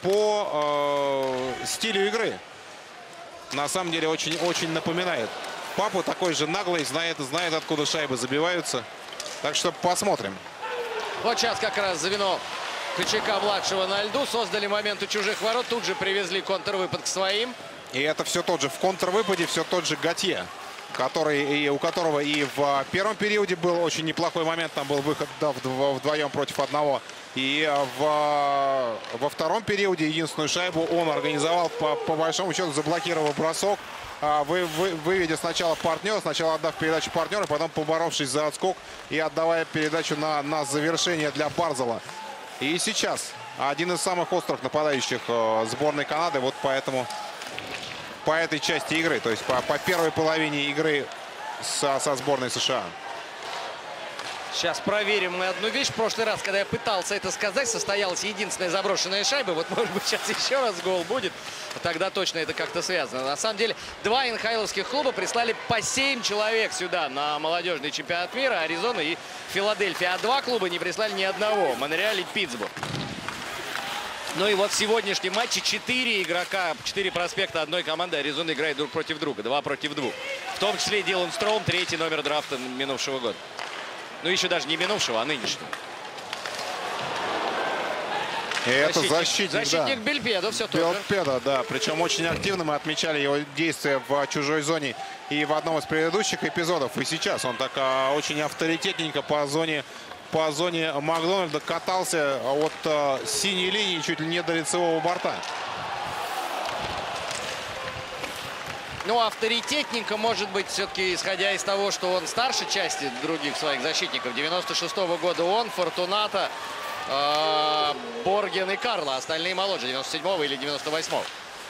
стилю игры на самом деле очень напоминает папу. Такой же наглый, знает, откуда шайбы забиваются. Так что посмотрим. Вот сейчас как раз звено Ткачука-младшего на льду. Создали момент у чужих ворот. Тут же привезли контрвыпад к своим. И это все тот же в контрвыпаде, все тот же Готье, у которого и в первом периоде был очень неплохой момент. Там был выход вдвоем против одного. И во втором периоде единственную шайбу он организовал, по большому счету, заблокировав бросок, выведя сначала партнера, сначала отдав передачу партнеру, потом поборовшись за отскок и отдавая передачу на завершение для Барзела. И сейчас один из самых острых нападающих сборной Канады, вот поэтому... по этой части игры, то есть по первой половине игры со сборной США. Сейчас проверим мы одну вещь. В прошлый раз, когда я пытался это сказать, состоялась единственная заброшенная шайба. Вот, может быть, сейчас еще раз гол будет. Тогда точно это как-то связано. На самом деле, два инхайловских клуба прислали по 7 человек сюда на молодежный чемпионат мира. Аризона и Филадельфия. А два клуба не прислали ни одного. Монреаль и Питтсбург. Ну и вот в сегодняшнем матче 4 игрока, 4 проспекта одной команды Аризоны играют друг против друга. 2 против 2. В том числе Дилан Строум, 3-й номер драфта минувшего года. Ну, еще даже не минувшего, а нынешнего. И это защитник, да. Бельпедо, все тоже. Бельпедо, да. Причем очень активно мы отмечали его действия в чужой зоне и в одном из предыдущих эпизодов. И сейчас он так очень авторитетненько по зоне Макдональда катался от синей линии чуть ли не до лицевого борта. Ну, авторитетненько, может быть, все-таки, исходя из того, что он старше части других своих защитников. 96-го года он, Фортуната, Борген и Карло. Остальные моложе, 97-го или 98-го.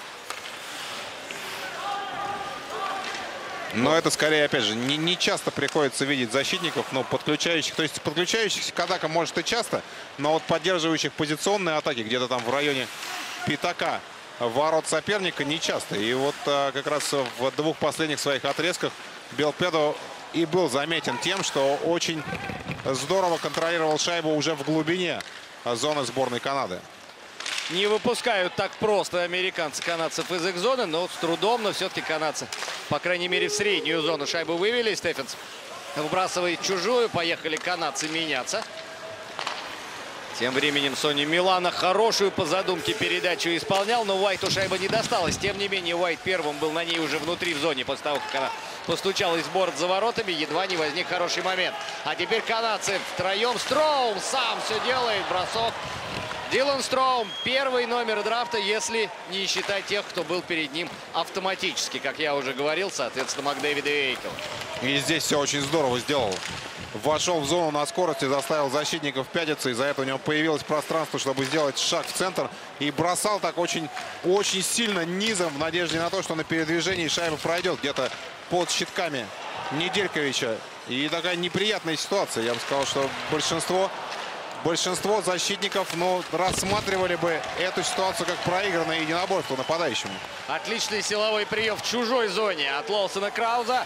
Но это скорее, опять же, не часто приходится видеть защитников, но подключающих. То есть подключающихся к атакам может и часто, но вот поддерживающих позиционные атаки где-то там в районе пятака ворот соперника не часто. И вот как раз в двух последних своих отрезках Бельпедо и был заметен тем, что очень здорово контролировал шайбу уже в глубине зоны сборной Канады. Не выпускают так просто американцы канадцев из их зоны, но с трудом, но все-таки канадцы, по крайней мере, в среднюю зону шайбу вывели. Стефенс выбрасывает чужую, поехали канадцы меняться. Тем временем Сони Милана хорошую по задумке передачу исполнял, но Уайту шайба не досталась. Тем не менее, Уайт первым был на ней уже внутри в зоне после того, как она постучалась в борт за воротами. Едва не возник хороший момент. А теперь канадцы втроем. Строум сам все делает. Бросок. Дилан Строум, первый номер драфта, если не считать тех, кто был перед ним автоматически. Как я уже говорил, соответственно, Макдэвид и Эйкл. И здесь все очень здорово сделал. Вошел в зону на скорости, заставил защитников пятиться. Из-за этого у него появилось пространство, чтобы сделать шаг в центр. И бросал так очень сильно низом в надежде на то, что на передвижении шайба пройдет где-то под щитками Недельковича. И такая неприятная ситуация. Я бы сказал, что большинство защитников, рассматривали бы эту ситуацию как проигранное единоборство нападающему. Отличный силовой прием в чужой зоне от Лоусона Крауза.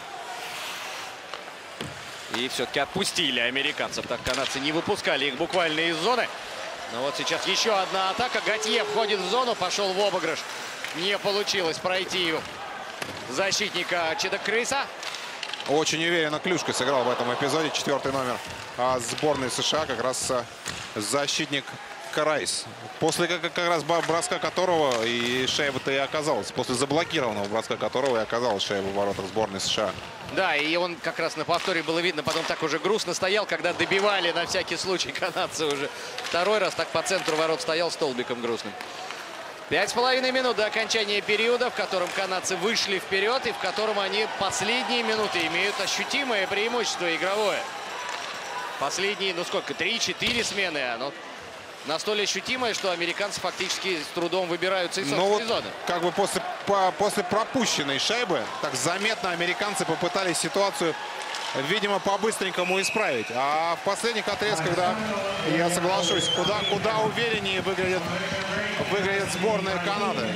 И все-таки отпустили американцев. Так канадцы не выпускали их буквально из зоны. Но вот сейчас еще одна атака. Готье входит в зону, пошел в обыгрыш. Не получилось пройти защитника Чедокриса. Очень уверенно клюшкой сыграл в этом эпизоде 4-й номер сборной США, как раз защитник Карайс. После как раз броска которого и шайба-то и оказалась. После заблокированного броска которого и оказалась шайба в воротах сборной США. Да, и он как раз на повторе было видно, потом так уже грустно стоял, когда добивали на всякий случай канадцы уже. Второй раз так по центру ворот стоял столбиком грустным. 5,5 минут до окончания периода, в котором канадцы вышли вперед и в котором они последние минуты имеют ощутимое преимущество игровое. Последние, 3-4 смены. Оно настолько ощутимое, что американцы фактически с трудом выбираются из собственной зоны. Как бы после пропущенной шайбы, так заметно американцы попытались ситуацию, видимо, по-быстренькому исправить. А в последних отрезках, да, я соглашусь, куда увереннее выглядит сборная Канады.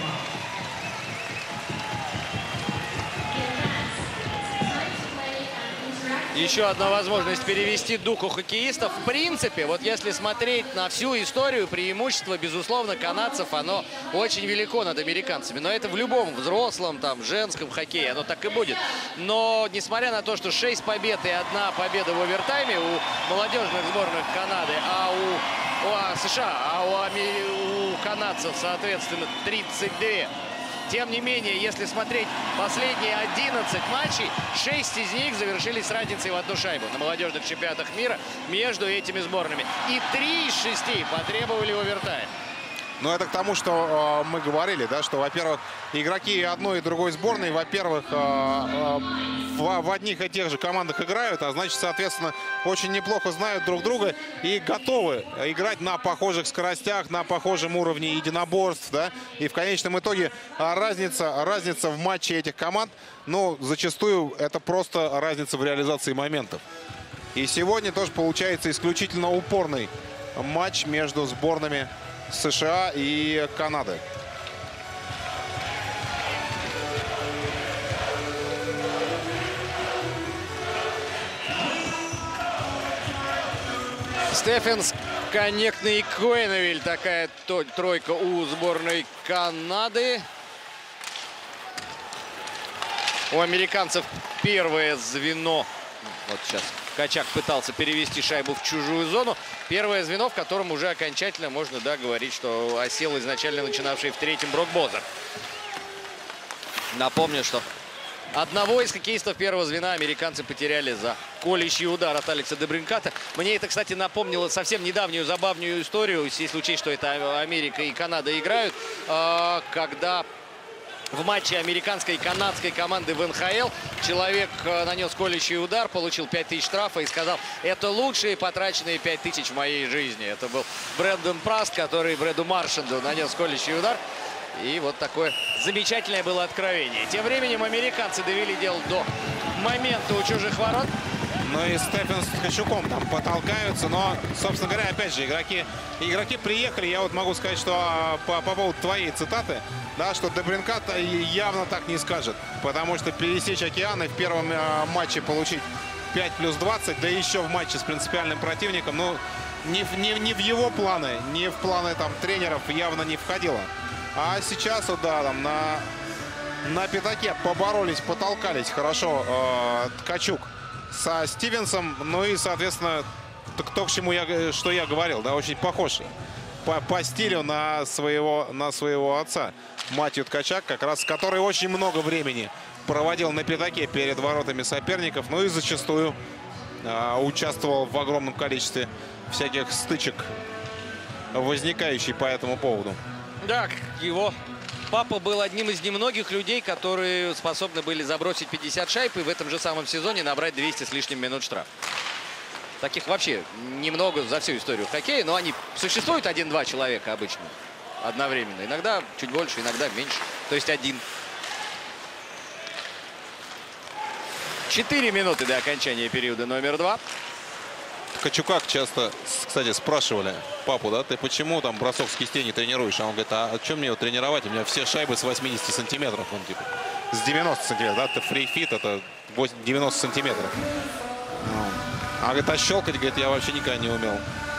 Еще одна возможность перевести дух у хоккеистов. В принципе, вот если смотреть на всю историю, преимущество, безусловно, канадцев, оно очень велико над американцами. Но это в любом взрослом, женском хоккее, оно так и будет. Но, несмотря на то, что 6 побед и 1 победа в овертайме у молодежных сборных Канады, а у США, а у канадцев, соответственно, 32. Тем не менее, если смотреть последние 11 матчей, 6 из них завершились с разницей в 1 шайбу на молодежных чемпионатах мира между этими сборными. И 3 из 6 потребовали овертайм. Но это к тому, что мы говорили, да, что, во-первых, игроки одной и другой сборной, во-первых, в одних и тех же командах играют, а значит, соответственно, очень неплохо знают друг друга и готовы играть на похожих скоростях, на похожем уровне единоборств, да, и в конечном итоге разница в матче этих команд, зачастую это просто разница в реализации моментов. И сегодня тоже получается исключительно упорный матч между сборными США и Канады. Стефенс, Коннектный и Коэновиль. Такая тройка у сборной Канады. У американцев первое звено. Вот сейчас Качак пытался перевести шайбу в чужую зону. Первое звено, в котором уже окончательно можно, да, говорить, что осел изначально начинавший в третьем Брок Бозер. Напомню, что одного из хоккеистов первого звена американцы потеряли за колющий удар от Алекса Дебринката. Мне это, кстати, напомнило совсем недавнюю забавную историю, если учесть, что это Америка и Канада играют, когда в матче американской и канадской команды в НХЛ человек нанес колющий удар, получил 5000 штрафа и сказал: это лучшие потраченные 5000 в моей жизни. Это был Брэндон Праст, который Брэду Маршанду нанес колющий удар. И вот такое замечательное было откровение. Тем временем американцы довели дело до момента у чужих ворот. Ну и Стефенс с Ткачуком там потолкаются. Но, собственно говоря, опять же, игроки приехали. Я вот могу сказать, что по поводу твоей цитаты, да, что Дебринкат явно так не скажет. Потому что пересечь океан и в первом матче получить 5+20, да еще в матче с принципиальным противником, ну, не в его планы, не в планы там тренеров явно не входило. А сейчас вот, да, там на пятаке поборолись, потолкались хорошо Ткачук со Стивенсом. Ну и, соответственно, то, к чему что я говорил, да, очень похож по стилю на своего отца Матью Ткачак, как раз который очень много времени проводил на пятаке перед воротами соперников. Ну и зачастую участвовал в огромном количестве всяких стычек, возникающих по этому поводу. Да, его папа был одним из немногих людей, которые способны были забросить 50 шайб и в этом же самом сезоне набрать 200 с лишним минут штраф. Таких вообще немного за всю историю хоккея, но они существуют 1-2 человека обычно одновременно. Иногда чуть больше, иногда меньше. То есть один. 4 минуты до окончания периода номер 2. Ткачука часто, кстати, спрашивали папу, да, ты почему там бросок с кистей не тренируешь? А он говорит: а чем мне его тренировать? У меня все шайбы с 80 сантиметров. Он типа с 90 сантиметров, да, это фрифит, это 90 сантиметров. А говорит, а щелкать, говорит, я вообще никогда не умел.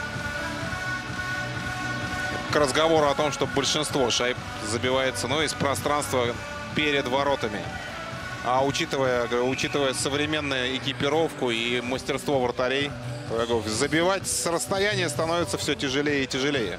К разговору о том, что большинство шайб забивается, ну, из пространства перед воротами. А учитывая современную экипировку и мастерство вратарей, забивать с расстояния становится все тяжелее и тяжелее.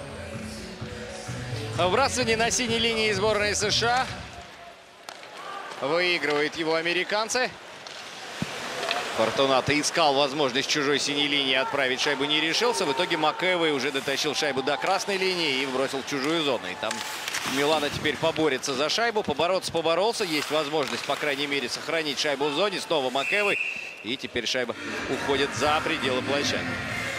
Вбрасывание на синей линии сборной США. Выигрывают его американцы. Фортунато искал возможность чужой синей линии отправить шайбу, не решился. В итоге Макэвой уже дотащил шайбу до красной линии и бросил в чужую зону. И там Милана теперь поборется за шайбу. Поборолся. Есть возможность, по крайней мере, сохранить шайбу в зоне. Снова Макэвой. И теперь шайба уходит за пределы площадки.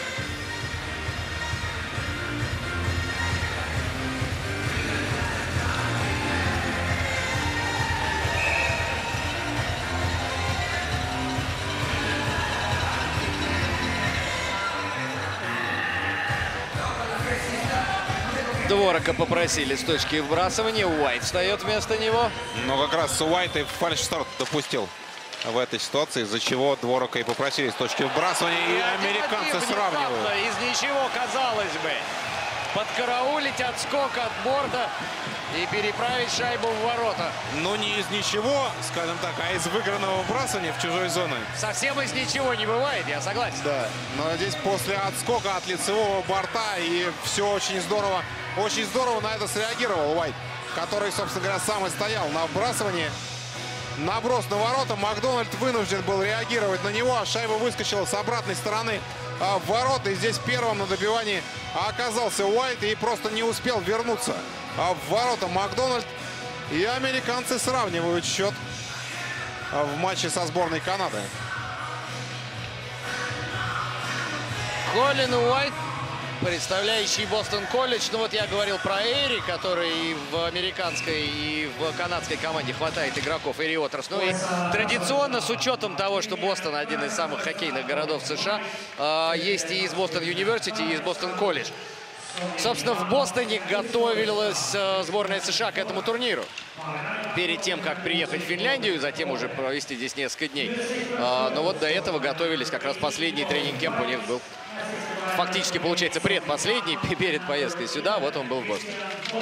Дворока попросили с точки вбрасывания. Уайт встает вместо него. Но как раз Уайт и фальш-старт допустил в этой ситуации, из-за чего Дворока и попросили с точки вбрасывания. И американцы сравнивают. Из ничего, казалось бы. Подкараулить отскок от борта и переправить шайбу в ворота. Ну, не из ничего, скажем так, а из выигранного вбрасывания в чужой зоны. Совсем из ничего не бывает, я согласен. Да, но здесь после отскока от лицевого борта и все очень здорово. Очень здорово на это среагировал Уайт, который, собственно говоря, сам и стоял на вбрасывании. Наброс на ворота. Макдональд вынужден был реагировать на него, а шайба выскочила с обратной стороны в ворота. И здесь первым на добивании оказался Уайт и просто не успел вернуться в ворота Макдональд. И американцы сравнивают счет в матче со сборной Канады. Колин Уайт представляющий Бостон колледж. Ну вот я говорил про Эри, который и в американской, и в канадской команде хватает игроков. Эри Отерс. Ну и традиционно, с учетом того, что Бостон один из самых хоккейных городов США, есть и из Бостон Юниверсити, и из Бостон колледж. Собственно, в Бостоне готовилась сборная США к этому турниру. Перед тем, как приехать в Финляндию, затем уже провести здесь несколько дней. Но вот до этого готовились. Как раз последний тренинг-кемп у них был. Фактически, получается, предпоследний перед поездкой сюда. Вот он был в Бостоне.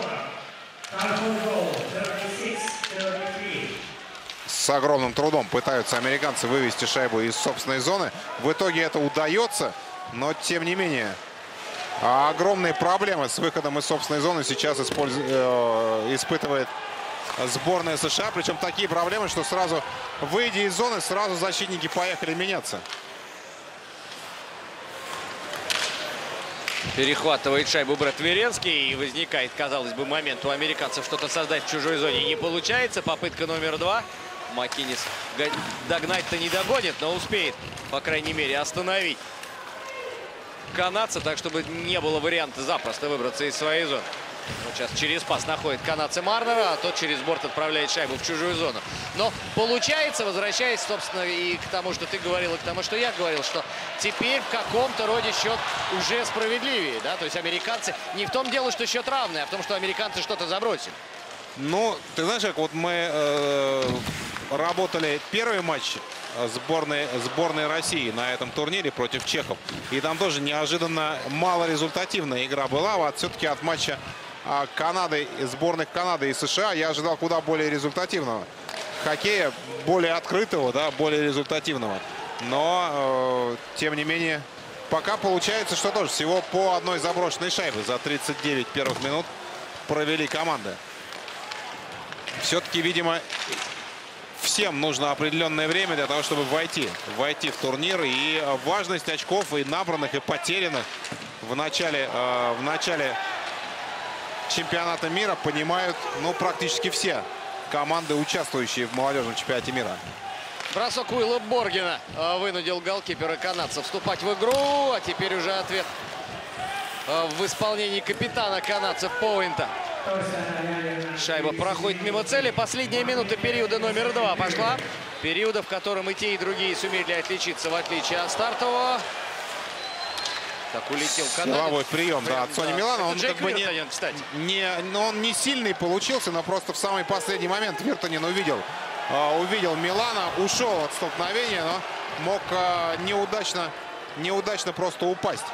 С огромным трудом пытаются американцы вывести шайбу из собственной зоны. В итоге это удается, но тем не менее... огромные проблемы с выходом из собственной зоны сейчас испытывает сборная США. Причем такие проблемы, что сразу, выйдя из зоны, сразу защитники поехали меняться. Перехватывает шайбу Брэд Веренский. И возникает, казалось бы, момент у американцев что-то создать в чужой зоне. Не получается. Попытка номер 2. Маккинис догнать-то не догонит, но успеет, по крайней мере, остановить канадца, так чтобы не было варианта запросто выбраться из своей зоны. Вот сейчас через пас находит канадца Марнера, а тот через борт отправляет шайбу в чужую зону. Но получается, возвращаясь, собственно, и к тому, что ты говорил, и к тому, что я говорил, что теперь в каком-то роде счет уже справедливее, да? То есть американцы, не в том дело, что счет равный, а в том, что американцы что-то забросили. Ну, ты знаешь, как вот мы работали первый матч сборной России на этом турнире против чехов. И там тоже неожиданно малорезультативная игра была. Вот все-таки от матча Канады, сборных Канады и США я ожидал куда более результативного хоккея, более открытого, да, более результативного. Но, тем не менее, пока получается, что тоже всего по одной заброшенной шайбе за 39 первых минут провели команды. Все-таки, видимо, всем нужно определенное время для того, чтобы войти в турнир. И важность очков и набранных, и потерянных в начале чемпионата мира понимают, ну, практически все команды, участвующие в молодежном чемпионате мира. Бросок Уилла Боргена вынудил голкипера канадцев вступать в игру. А теперь уже ответ в исполнении капитана канадцев Поуинта. Шайба проходит мимо цели. Последняя минута периода номер 2 пошла. Периода, в котором и те, и другие сумели отличиться, в отличие от стартового. Так, улетел канадец. Силовой прием, да, от Сони Милана. Он как бы он не сильный получился, но просто в самый последний момент Виртанен увидел Милана, ушел от столкновения, но мог неудачно просто упасть.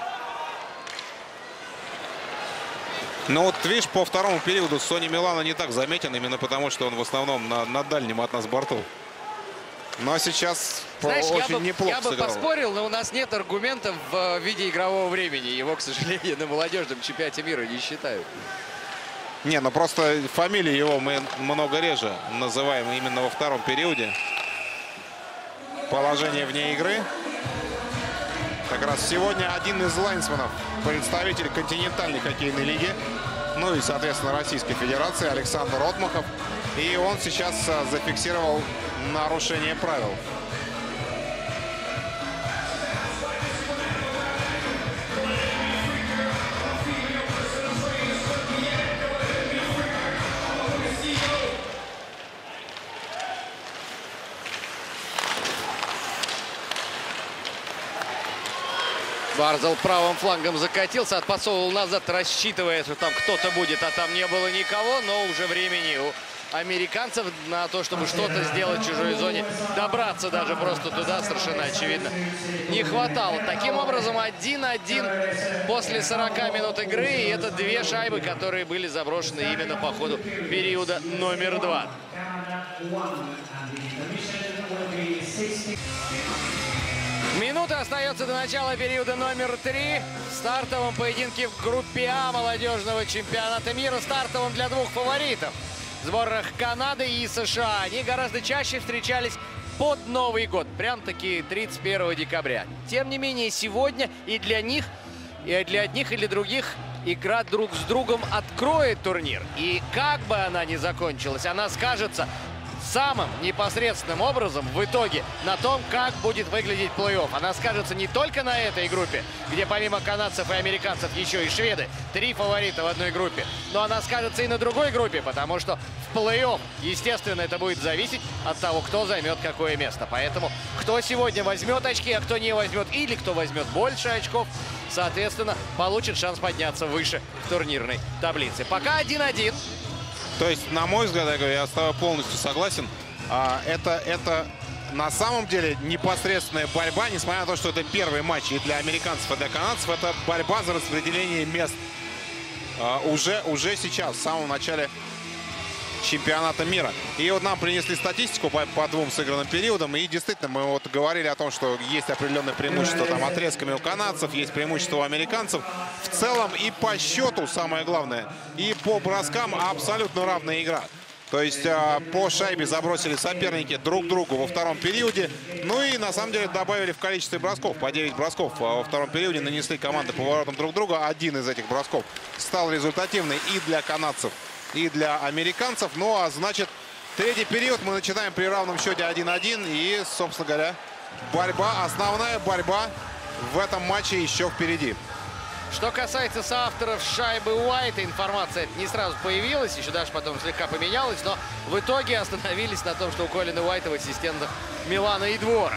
Но вот видишь, по второму периоду Сони Милана не так заметен, именно потому, что он в основном на дальнем от нас борту. Но сейчас, знаешь, очень неплохо сыграл. Я бы поспорил, но у нас нет аргументов в виде игрового времени. Его, к сожалению, на молодежном чемпионате мира не считают. Не, ну просто фамилии его мы много реже называем именно во втором периоде. Положение вне игры. Как раз сегодня один из лайнсменов, представитель континентальной хоккейной лиги, ну и, соответственно, Российской Федерации, Александр Отмахов. И он сейчас зафиксировал нарушение правил. Барзел правым флангом закатился, отпасовывал назад, рассчитывая, что там кто-то будет, а там не было никого, но уже времени у американцев на то, чтобы что-то сделать в чужой зоне, добраться даже просто туда, совершенно очевидно, не хватало. Таким образом, 1-1 после 40 минут игры, и это 2 шайбы, которые были заброшены именно по ходу периода номер 2. Минута остается до начала периода номер 3. В стартовом поединке в группе А молодежного чемпионата мира. Стартовом для 2 фаворитов. Сборных Канады и США. Они гораздо чаще встречались под Новый год. Прям-таки 31 декабря. Тем не менее, сегодня и для них, и для одних, и для других игра друг с другом откроет турнир. И как бы она ни закончилась, она скажется самым непосредственным образом в итоге на том, как будет выглядеть плей-офф. Она скажется не только на этой группе, где помимо канадцев и американцев еще и шведы, 3 фаворита в одной группе, но она скажется и на другой группе, потому что в плей-офф, естественно, это будет зависеть от того, кто займет какое место. Поэтому кто сегодня возьмет очки, а кто не возьмет, или кто возьмет больше очков, соответственно, получит шанс подняться выше в турнирной таблице. Пока 1-1. То есть, на мой взгляд, я с тобой полностью согласен. Это на самом деле непосредственная борьба, несмотря на то, что это первый матч и для американцев, и для канадцев. Это борьба за распределение мест уже сейчас, в самом начале чемпионата мира. И вот нам принесли статистику по 2 сыгранным периодам. И действительно, мы вот говорили о том, что есть определенное преимущество там отрезками у канадцев, есть преимущество у американцев. В целом и по счету, самое главное, и по броскам абсолютно равная игра. То есть по шайбе забросили соперники друг другу во втором периоде. Ну и на самом деле добавили в количестве бросков. По 9 бросков во втором периоде нанесли команды по воротам друг друга. Один из этих бросков стал результативный и для канадцев, и для американцев. Ну а значит, третий период мы начинаем при равном счете 1-1. И, собственно говоря, основная борьба в этом матче еще впереди. Что касается соавторов шайбы Уайта, информация не сразу появилась, еще даже потом слегка поменялась, но в итоге остановились на том, что у Колина Уайта в ассистентах Милана и Двора.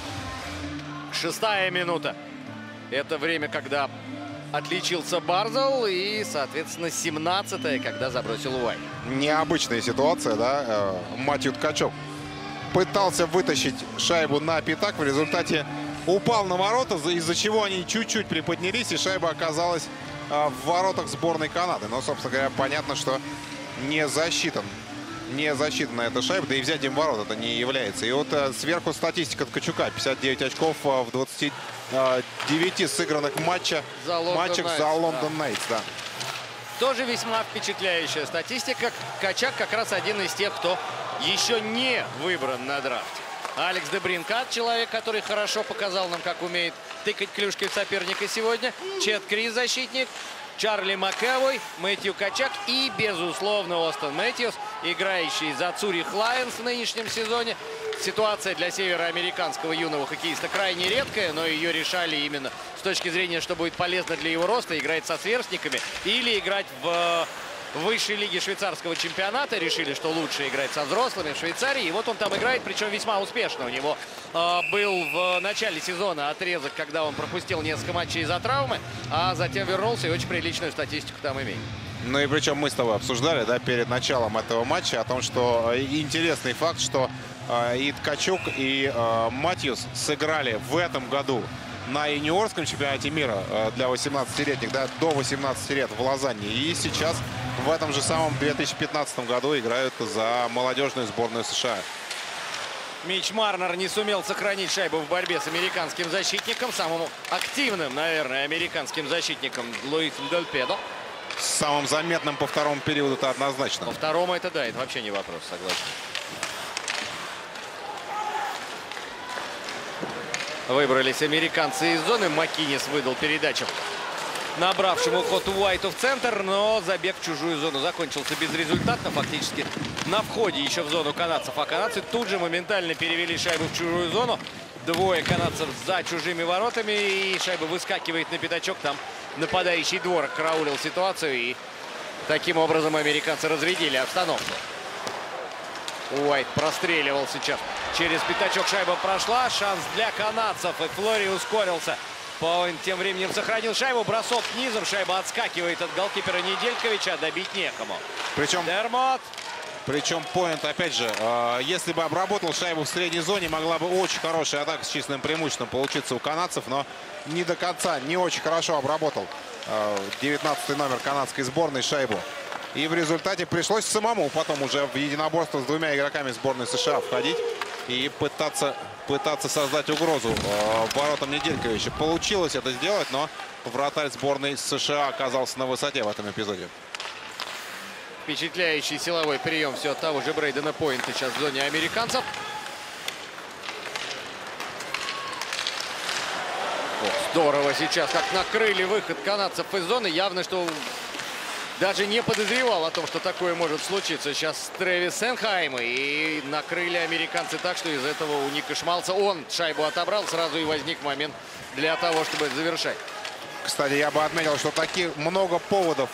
6-я минута. Это время, когда отличился Барзел, и, соответственно, 17-я, когда забросил Уайт. Необычная ситуация, да? Матью Ткачев пытался вытащить шайбу на пятак, в результате упал на ворота, из-за чего они чуть-чуть приподнялись, и шайба оказалась в воротах сборной Канады. Но, собственно говоря, понятно, что не засчитана эта шайба, да и взять им ворот это не является. И вот сверху статистика Ткачука. 59 очков в 29 сыгранных матчах за Лондон Найтс. Да. Тоже весьма впечатляющая статистика. Ткачак как раз один из тех, кто еще не выбран на драфте. Алекс Дебринкат, человек, который хорошо показал нам, как умеет тыкать клюшки в соперника сегодня. Чет Крис, защитник. Чарли Макэвой, Мэтью Ткачак и, безусловно, Остон Мэтьюс, играющий за Цюрих Лайонс в нынешнем сезоне. Ситуация для североамериканского юного хоккеиста крайне редкая, но ее решали именно с точки зрения, что будет полезно для его роста, играть со сверстниками или играть в высшей лиге швейцарского чемпионата. Решили, что лучше играть со взрослыми в Швейцарии. И вот он там играет, причем весьма успешно. У него был в начале сезона отрезок, когда он пропустил несколько матчей из-за травмы, а затем вернулся и очень приличную статистику там имеет. Ну и причем мы с тобой обсуждали, да, перед началом этого матча о том, что интересный факт, что и Ткачук, и Матьюс сыграли в этом году на юниорском чемпионате мира для 18-летних, да, до 18 лет в Лозанне. И сейчас в этом же самом 2015 году играют за молодежную сборную США. Митч Марнер не сумел сохранить шайбу в борьбе с американским защитником. Самым активным, наверное, американским защитником Луисом Дельпедо. Самым заметным по второму периоду это однозначно. По второму это да, это вообще не вопрос, согласен. Выбрались американцы из зоны. Маккинис выдал передачу набравшему ход Уайту в центр, но забег в чужую зону закончился безрезультатно. Фактически на входе еще в зону канадцев. А канадцы тут же моментально перевели шайбу в чужую зону. Двое канадцев за чужими воротами. И шайба выскакивает на пятачок. Там нападающий Двор караулил ситуацию. И таким образом американцы разрядили обстановку. Уайт простреливал сейчас. Через пятачок шайба прошла. Шанс для канадцев. И Флори ускорился. Пауэн тем временем сохранил шайбу. Бросок низом. Шайба отскакивает от голкипера Недельковича. Добить некому. Причем Пойнт, опять же, если бы обработал шайбу в средней зоне, могла бы очень хорошая атака с численным преимуществом получиться у канадцев. Но не до конца, не очень хорошо обработал 19-й номер канадской сборной шайбу. И в результате пришлось самому потом уже в единоборство с двумя игроками сборной США входить и пытаться создать угрозу воротам Недельковича. Получилось это сделать, но вратарь сборной США оказался на высоте в этом эпизоде. Впечатляющий силовой прием все от того же Брейдена Пойнта сейчас в зоне американцев. Здорово сейчас, как накрыли выход канадцев из зоны. Явно, что даже не подозревал о том, что такое может случиться. Сейчас Трэвис Сенхайм, и накрыли американцы так, что из этого у Ника Шмалца он шайбу отобрал, сразу и возник момент для того, чтобы завершать. Кстати, я бы отметил, что таких много поводов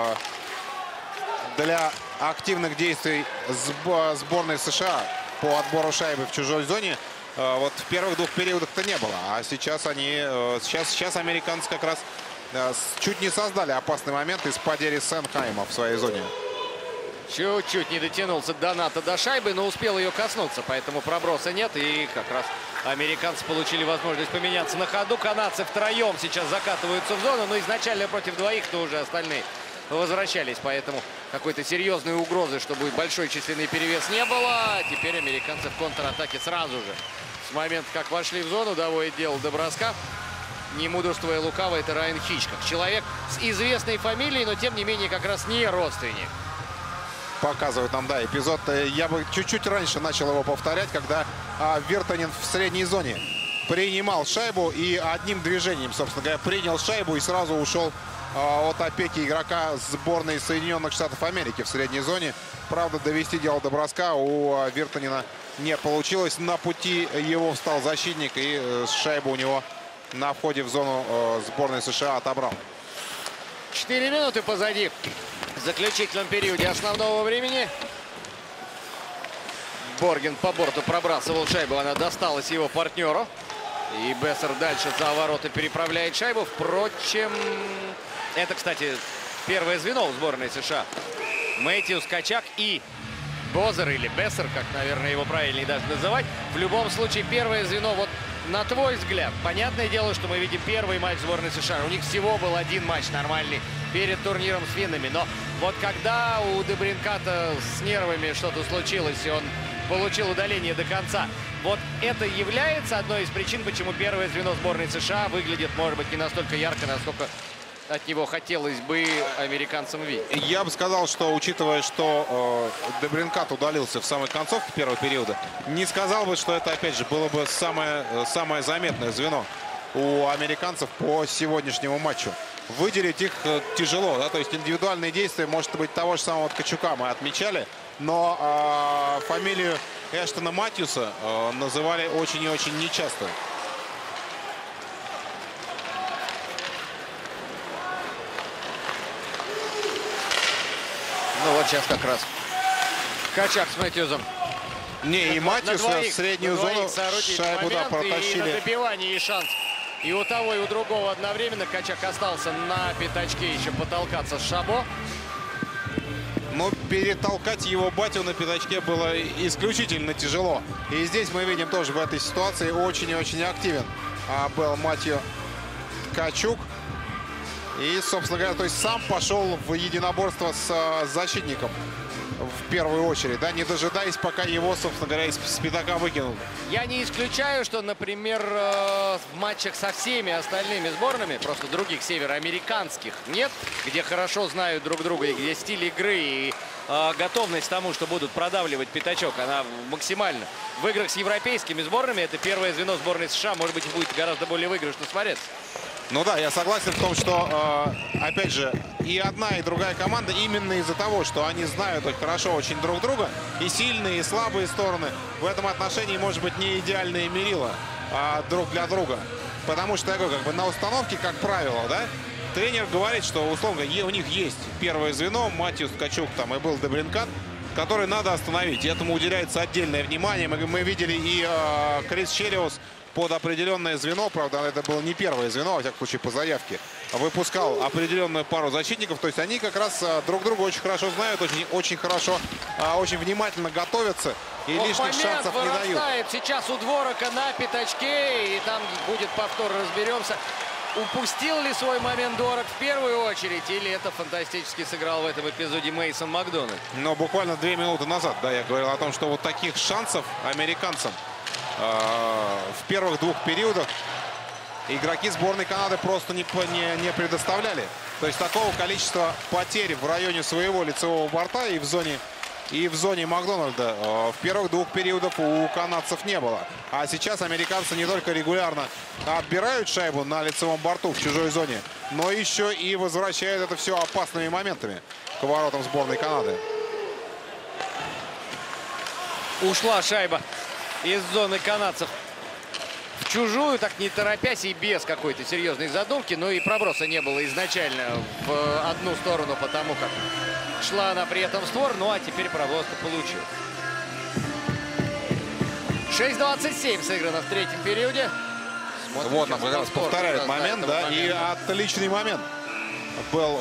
для активных действий сборной США по отбору шайбы в чужой зоне вот в первых двух периодах-то не было. А сейчас сейчас американцы как раз чуть не создали опасный момент из потери Сенхайма в своей зоне. Чуть-чуть не дотянулся Доната до шайбы, но успел ее коснуться, поэтому проброса нет. И как раз американцы получили возможность поменяться на ходу. Канадцы втроем сейчас закатываются в зону, но изначально против двоих, то уже остальные возвращались. Поэтому какой-то серьезной угрозы, чтобы большой численный перевес, не было. А теперь американцы в контратаке сразу же. С момента, как вошли в зону, доводит дело до броска. Не мудрствуя лукаво, это Райан Хичкок. Человек с известной фамилией, но тем не менее как раз не родственник. Показывают нам, да, эпизод. Я бы чуть-чуть раньше начал его повторять, когда Виртанен в средней зоне принимал шайбу и одним движением, собственно говоря, принял шайбу и сразу ушел от опеки игрока сборной Соединенных Штатов Америки в средней зоне. Правда, довести дело до броска у Виртанена не получилось. На пути его встал защитник и шайбу у него на входе в зону сборной США отобрал. 4 минуты позади в заключительном периоде основного времени. Борген по борту пробрасывал шайбу. Она досталась его партнеру. И Бессер дальше за ворота переправляет шайбу. Впрочем, это, кстати, первое звено у сборной США. Мэтьюс, Качак и Бозер, или Бессер, как, наверное, его правильнее даже называть. В любом случае, первое звено, вот на твой взгляд, понятное дело, что мы видим первый матч сборной США. У них всего был один матч нормальный перед турниром с финнами. Но вот когда у Дебринката с нервами что-то случилось, и он получил удаление до конца, вот это является одной из причин, почему первое звено сборной США выглядит, может быть, не настолько ярко, насколько от него хотелось бы американцам видеть. Я бы сказал, что, учитывая, что Дебринкат удалился в самой концовке первого периода, не сказал бы, что это, опять же, было бы самое заметное звено у американцев по сегодняшнему матчу. Выделить их тяжело, да, то есть индивидуальные действия, может быть, того же самого Ткачука мы отмечали, но фамилию Эштона Матьюса называли очень и очень нечасто. Ну вот сейчас как раз Качак с Мэтьюзом. Не, и Матьюс в среднюю зону шайбу протащили. И на добивании шанс. И у того, и у другого одновременно. Качак остался на пятачке еще потолкаться с Шабо. Но перетолкать его батю на пятачке было исключительно тяжело. И здесь мы видим тоже в этой ситуации очень и очень активен был Матью Ткачук. И, собственно говоря, то есть сам пошел в единоборство с защитником в первую очередь, да, не дожидаясь, пока его, собственно говоря, из пятака выкинут. Я не исключаю, что, например, в матчах со всеми остальными сборными, просто других североамериканских нет, где хорошо знают друг друга и где стиль игры и готовность к тому, что будут продавливать пятачок, она максимальна. В играх с европейскими сборными это первое звено сборной США, может быть, будет гораздо более выигрышно смотреться. Ну да, я согласен в том, что, опять же, и одна, и другая команда именно из-за того, что они знают очень хорошо очень друг друга, и сильные, и слабые стороны, в этом отношении, может быть, не идеальные мерила друг для друга. Потому что, такой, как бы, на установке, как правило, да, тренер говорит, что, условно, у них есть первое звено, Матьюс, Ткачук там и был Дебринкат, который надо остановить. И этому уделяется отдельное внимание. Мы видели и Крис Чериус под определенное звено, правда, это было не первое звено, во всяком случае, по заявке, выпускал определенную пару защитников. То есть они как раз друг друга очень хорошо знают, очень хорошо, очень внимательно готовятся и лишних шансов не дают. Сейчас у Дворока на пятачке, и там будет повтор, разберемся. Упустил ли свой момент Дворок в первую очередь, или это фантастически сыграл в этом эпизоде Мейсон Макдональд? Но буквально 2 минуты назад, да, я говорил о том, что вот таких шансов американцам в первых двух периодах игроки сборной Канады просто не предоставляли. То есть такого количества потерь в районе своего лицевого борта и в зоне и в зоне Макдональда. В первых двух периодах у канадцев не было. А сейчас американцы не только регулярно отбирают шайбу на лицевом борту в чужой зоне, но еще и возвращают это все опасными моментами к воротам сборной Канады. Ушла шайба из зоны канадцев в чужую, так не торопясь и без какой-то серьезной задумки. Но и проброса не было изначально в одну сторону, потому как шла она при этом в створ. Ну а теперь проброс-то получил. 6:27 сыграно в третьем периоде. Смотрим, вот нам как раз повторяет момент, да, и отличный момент был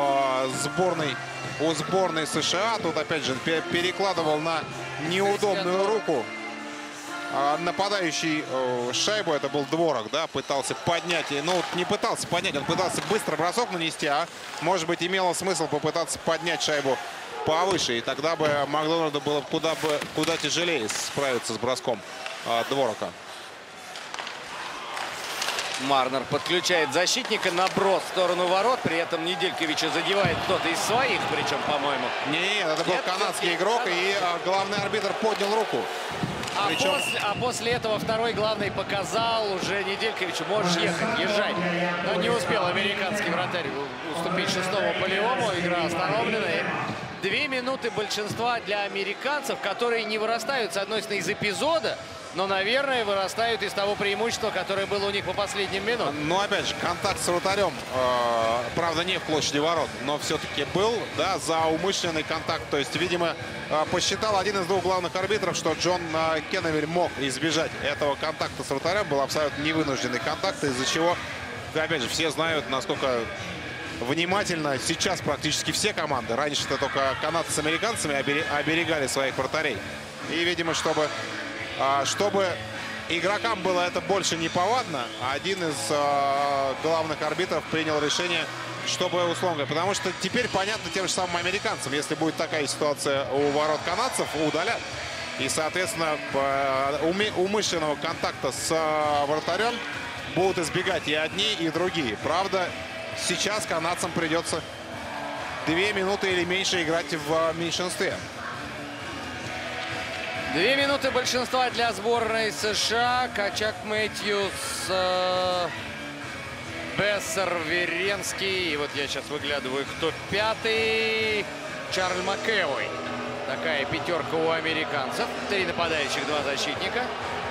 у сборной США. Тут опять же перекладывал на неудобную руку нападающий шайбу. Это был Дворок, да, пытался поднять, ну не пытался поднять, он пытался быстро бросок нанести, а может быть имело смысл попытаться поднять шайбу повыше, и тогда бы Макдональду было куда тяжелее справиться с броском Дворока. Марнер подключает защитника, наброс в сторону ворот. При этом Недельковича задевает кто-то из своих, причем, по-моему. Нет, это был канадский игрок, и главный арбитр поднял руку. А после этого второй главный показал уже Недельковичу: можешь ехать, езжай. Но не успел американский вратарь уступить шестому полевому. Игра остановлена. 2 минуты большинства для американцев, которые не вырастают, с одной стороны, из эпизода, но, наверное, вырастают из того преимущества, которое было у них по последним минутам. Ну, опять же, контакт с вратарем, правда, не в площади ворот, но все-таки был, да, за умышленный контакт. То есть, видимо, посчитал один из двух главных арбитров, что Джон Кенневиль мог избежать этого контакта с вратарем. Был абсолютно невынужденный контакт, из-за чего, опять же, все знают, насколько внимательно сейчас практически все команды. Раньше-то только канадцы с американцами оберегали своих вратарей. И, видимо, чтобы игрокам было это больше неповадно, один из главных арбитров принял решение, чтобы, условно говоря, потому что теперь понятно тем же самым американцам, если будет такая ситуация у ворот канадцев, удалят. И, соответственно, умышленного контакта с вратарем будут избегать и одни, и другие. Правда, сейчас канадцам придется 2 минуты или меньше играть в меньшинстве. 2 минуты большинства для сборной США. Качак, Мэтьюс, Бессер, Веренский. И вот я сейчас выглядываю, кто пятый. Чарльз Макэвой. Такая пятерка у американцев. 3 нападающих, 2 защитника.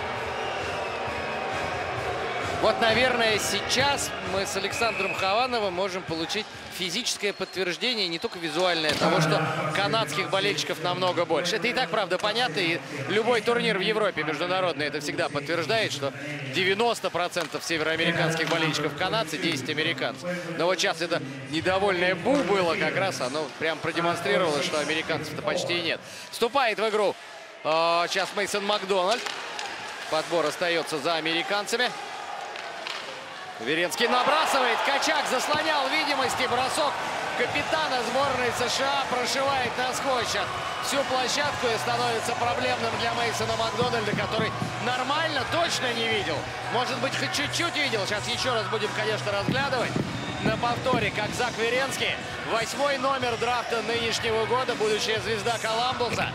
Вот, наверное, сейчас мы с Александром Хавановым можем получить физическое подтверждение, не только визуальное, того, что канадских болельщиков намного больше. Это и так, правда, понятно. И любой турнир в Европе международный это всегда подтверждает, что 90% североамериканских болельщиков канадцы, 10 американцев. Но вот сейчас это недовольное бу было как раз. Оно прям продемонстрировало, что американцев-то почти нет. Вступает в игру сейчас Мейсон Макдональд. Подбор остается за американцами. Веренский набрасывает. Качак заслонял видимости. Бросок капитана сборной США прошивает насквозь сейчас всю площадку и становится проблемным для Мейсона Макдональда, который нормально точно не видел. Может быть, хоть чуть-чуть видел. Сейчас еще раз будем, конечно, разглядывать на повторе, как Зак Веренский. 8-й номер драфта нынешнего года, будущая звезда Коламбуса.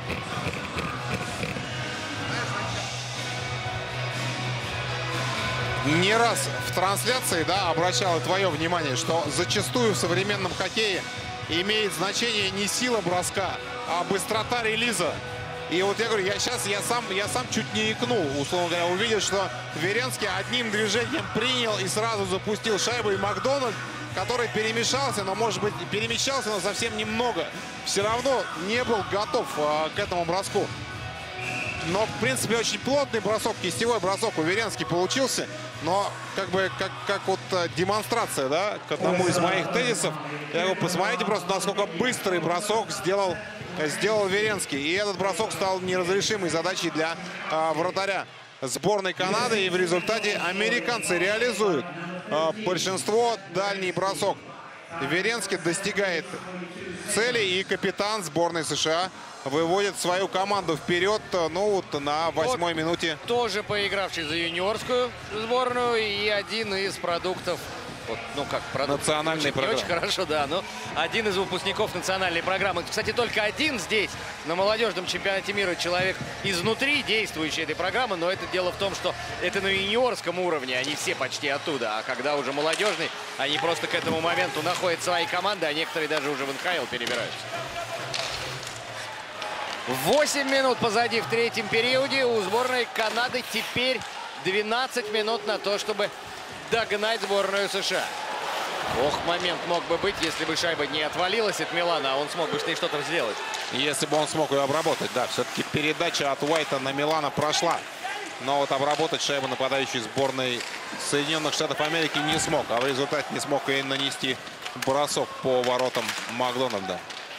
Не раз в трансляции, да, обращало твое внимание, что зачастую в современном хоккее имеет значение не сила броска, а быстрота релиза. И вот я говорю, я сам чуть не икнул, условно говоря, увидел, что Веренский одним движением принял и сразу запустил шайбу. И Макдональд, который перемешался, но, может быть, перемещался, но совсем немного, все равно не был готов к этому броску. Но, в принципе, очень плотный бросок, кистевой бросок у Веренский получился. Но, как вот демонстрация, да, к одному из моих тезисов. Я говорю, посмотрите просто, насколько быстрый бросок сделал Веренский. И этот бросок стал неразрешимой задачей для вратаря сборной Канады. И в результате американцы реализуют большинство. Дальний бросок Веренский достигает цели. И капитан сборной США выводит свою команду вперед, ну вот на 8-й минуте. Тоже поигравший за юниорскую сборную и один из продуктов Вот, ну как, продукт национальной программы. Не очень хорошо, да. Но один из выпускников национальной программы. Кстати, только один здесь, на молодежном чемпионате мира, человек изнутри действующий этой программы. Но это дело в том, что это на юниорском уровне. Они все почти оттуда. А когда уже молодежный, они просто к этому моменту находят свои команды, а некоторые даже уже в НХЛ перебираются. 8 минут позади в третьем периоде. У сборной Канады теперь 12 минут на то, чтобы догнать сборную США. Ох, момент мог бы быть, если бы шайба не отвалилась от Милана, а он смог бы с ней что-то сделать. Если бы он смог ее обработать, да. Все-таки передача от Уайта на Милана прошла. Но вот обработать шайбу нападающей сборной Соединенных Штатов Америки не смог. А в результате не смог и нанести бросок по воротам Макдональда.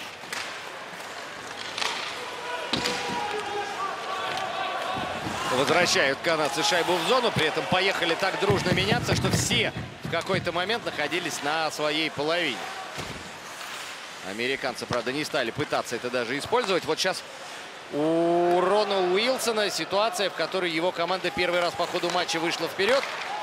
Возвращают канадцы шайбу в зону. При этом поехали так дружно меняться, что все в какой-то момент находились на своей половине. Американцы, правда, не стали пытаться это даже использовать. Вот сейчас у Рона Уилсона ситуация, в которой его команда первый раз по ходу матча вышла вперед.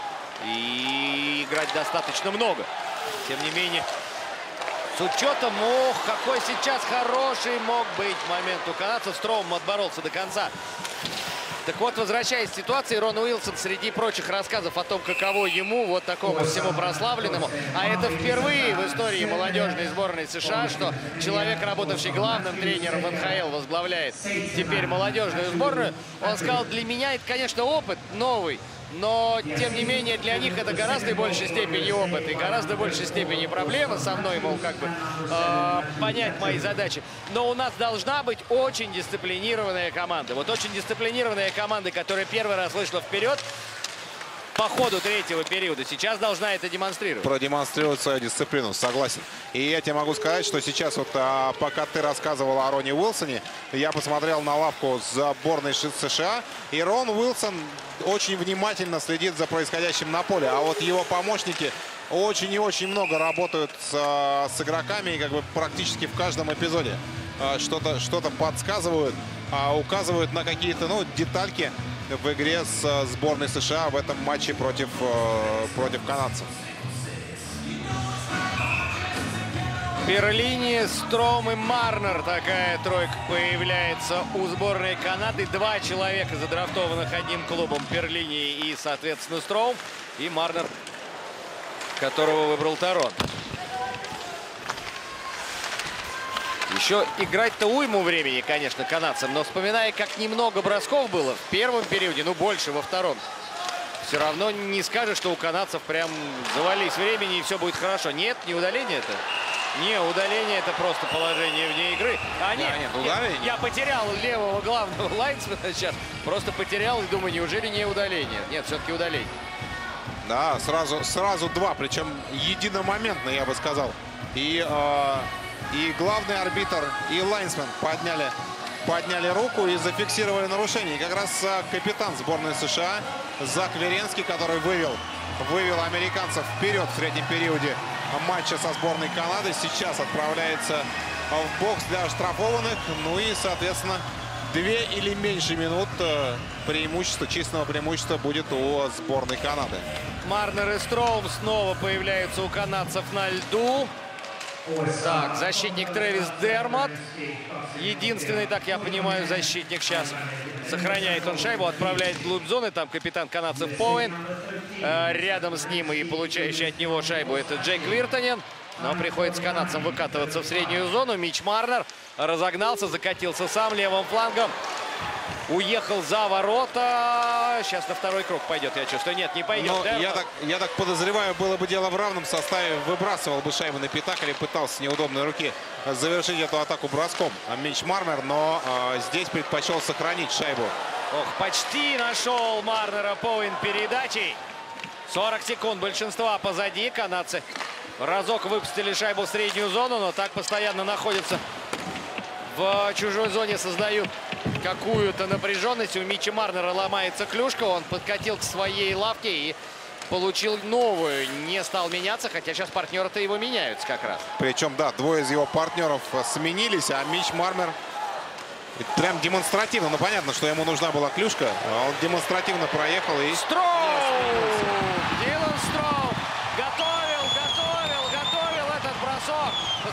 И играть достаточно много. Тем не менее, с учетом, ох, какой сейчас хороший мог быть момент у канадцев. Строум отборолся до конца. Так вот, возвращаясь к ситуации, Рон Уилсон среди прочих рассказов о том, каково ему, вот такому всему прославленному, а это впервые в истории молодежной сборной США, что человек, работавший главным тренером в НХЛ, возглавляет теперь молодежную сборную. Он сказал, для меня это, конечно, опыт новый, но, тем не менее, для них это гораздо большей степени опыт и гораздо большей степени проблема со мной, мол, как бы понять мои задачи. Но у нас должна быть очень дисциплинированная команда. Вот очень дисциплинированная команда, которая первый раз вышла вперед по ходу третьего периода, сейчас должна это демонстрировать. Продемонстрировать свою дисциплину, согласен. И я тебе могу сказать, что сейчас, вот пока ты рассказывал о Роне Уилсоне, я посмотрел на лавку сборной США, и Рон Уилсон очень внимательно следит за происходящим на поле. А вот его помощники очень и очень много работают с игроками, и как бы практически в каждом эпизоде что-то подсказывают, указывают на какие-то, ну, детальки в игре с сборной США в этом матче против канадцев. Перлини, Стром и Марнер. Такая тройка появляется у сборной Канады. Два человека, задрафтованных одним клубом. Перлини и, соответственно, Стром. И Марнер, которого выбрал Торонто. Еще играть-то уйму времени, конечно, канадцам. Но вспоминая, как немного бросков было в первом периоде, ну больше во втором, все равно не скажешь, что у канадцев прям завались времени и все будет хорошо. Нет, не удаление это. Не, удаление это просто положение вне игры. А нет, я потерял левого главного лайнсмена сейчас. Просто потерял и думаю, неужели не удаление? Нет, все-таки удаление. Да, сразу два, причем единомоментно, я бы сказал. И главный арбитр, и лайнсмен подняли руку и зафиксировали нарушение. И как раз капитан сборной США Зак Веренский, который вывел американцев вперед в третьем периоде матча со сборной Канады, сейчас отправляется в бокс для штрафованных. Ну и, соответственно, 2 или меньше минут численного преимущества будет у сборной Канады. Марнер и Строум снова появляются у канадцев на льду. Так, защитник Трэвис Дермот. Единственный, так я понимаю, защитник сейчас. Сохраняет он шайбу, отправляет вглубь зоны. Там капитан канадцев Поуэн. Рядом с ним и получающий от него шайбу это Джейк Виртанен. Но приходится канадцам выкатываться в среднюю зону. Мич Марнер разогнался, закатился сам левым флангом. Уехал за ворота. Сейчас на второй круг пойдет, я чувствую. Нет, не пойдет. Я так подозреваю, было бы дело в равном составе. Выбрасывал бы шайбу на пятак или пытался с неудобной руки завершить эту атаку броском Мич Марнер. Но здесь предпочел сохранить шайбу. Ох, почти нашел Марнера Поуэн передачей. 40 секунд большинства позади. Канадцы разок выпустили шайбу в среднюю зону, но так постоянно находятся в чужой зоне, создают какую-то напряженность. У Мича Марнера ломается клюшка. Он подкатил к своей лавке и получил новую. Не стал меняться, хотя сейчас партнеры-то его меняются как раз. Причем, да, двое из его партнеров сменились, а Мич Марнер прям демонстративно. Ну, понятно, что ему нужна была клюшка. Он демонстративно проехал и... Строум! Дилан Строум готовил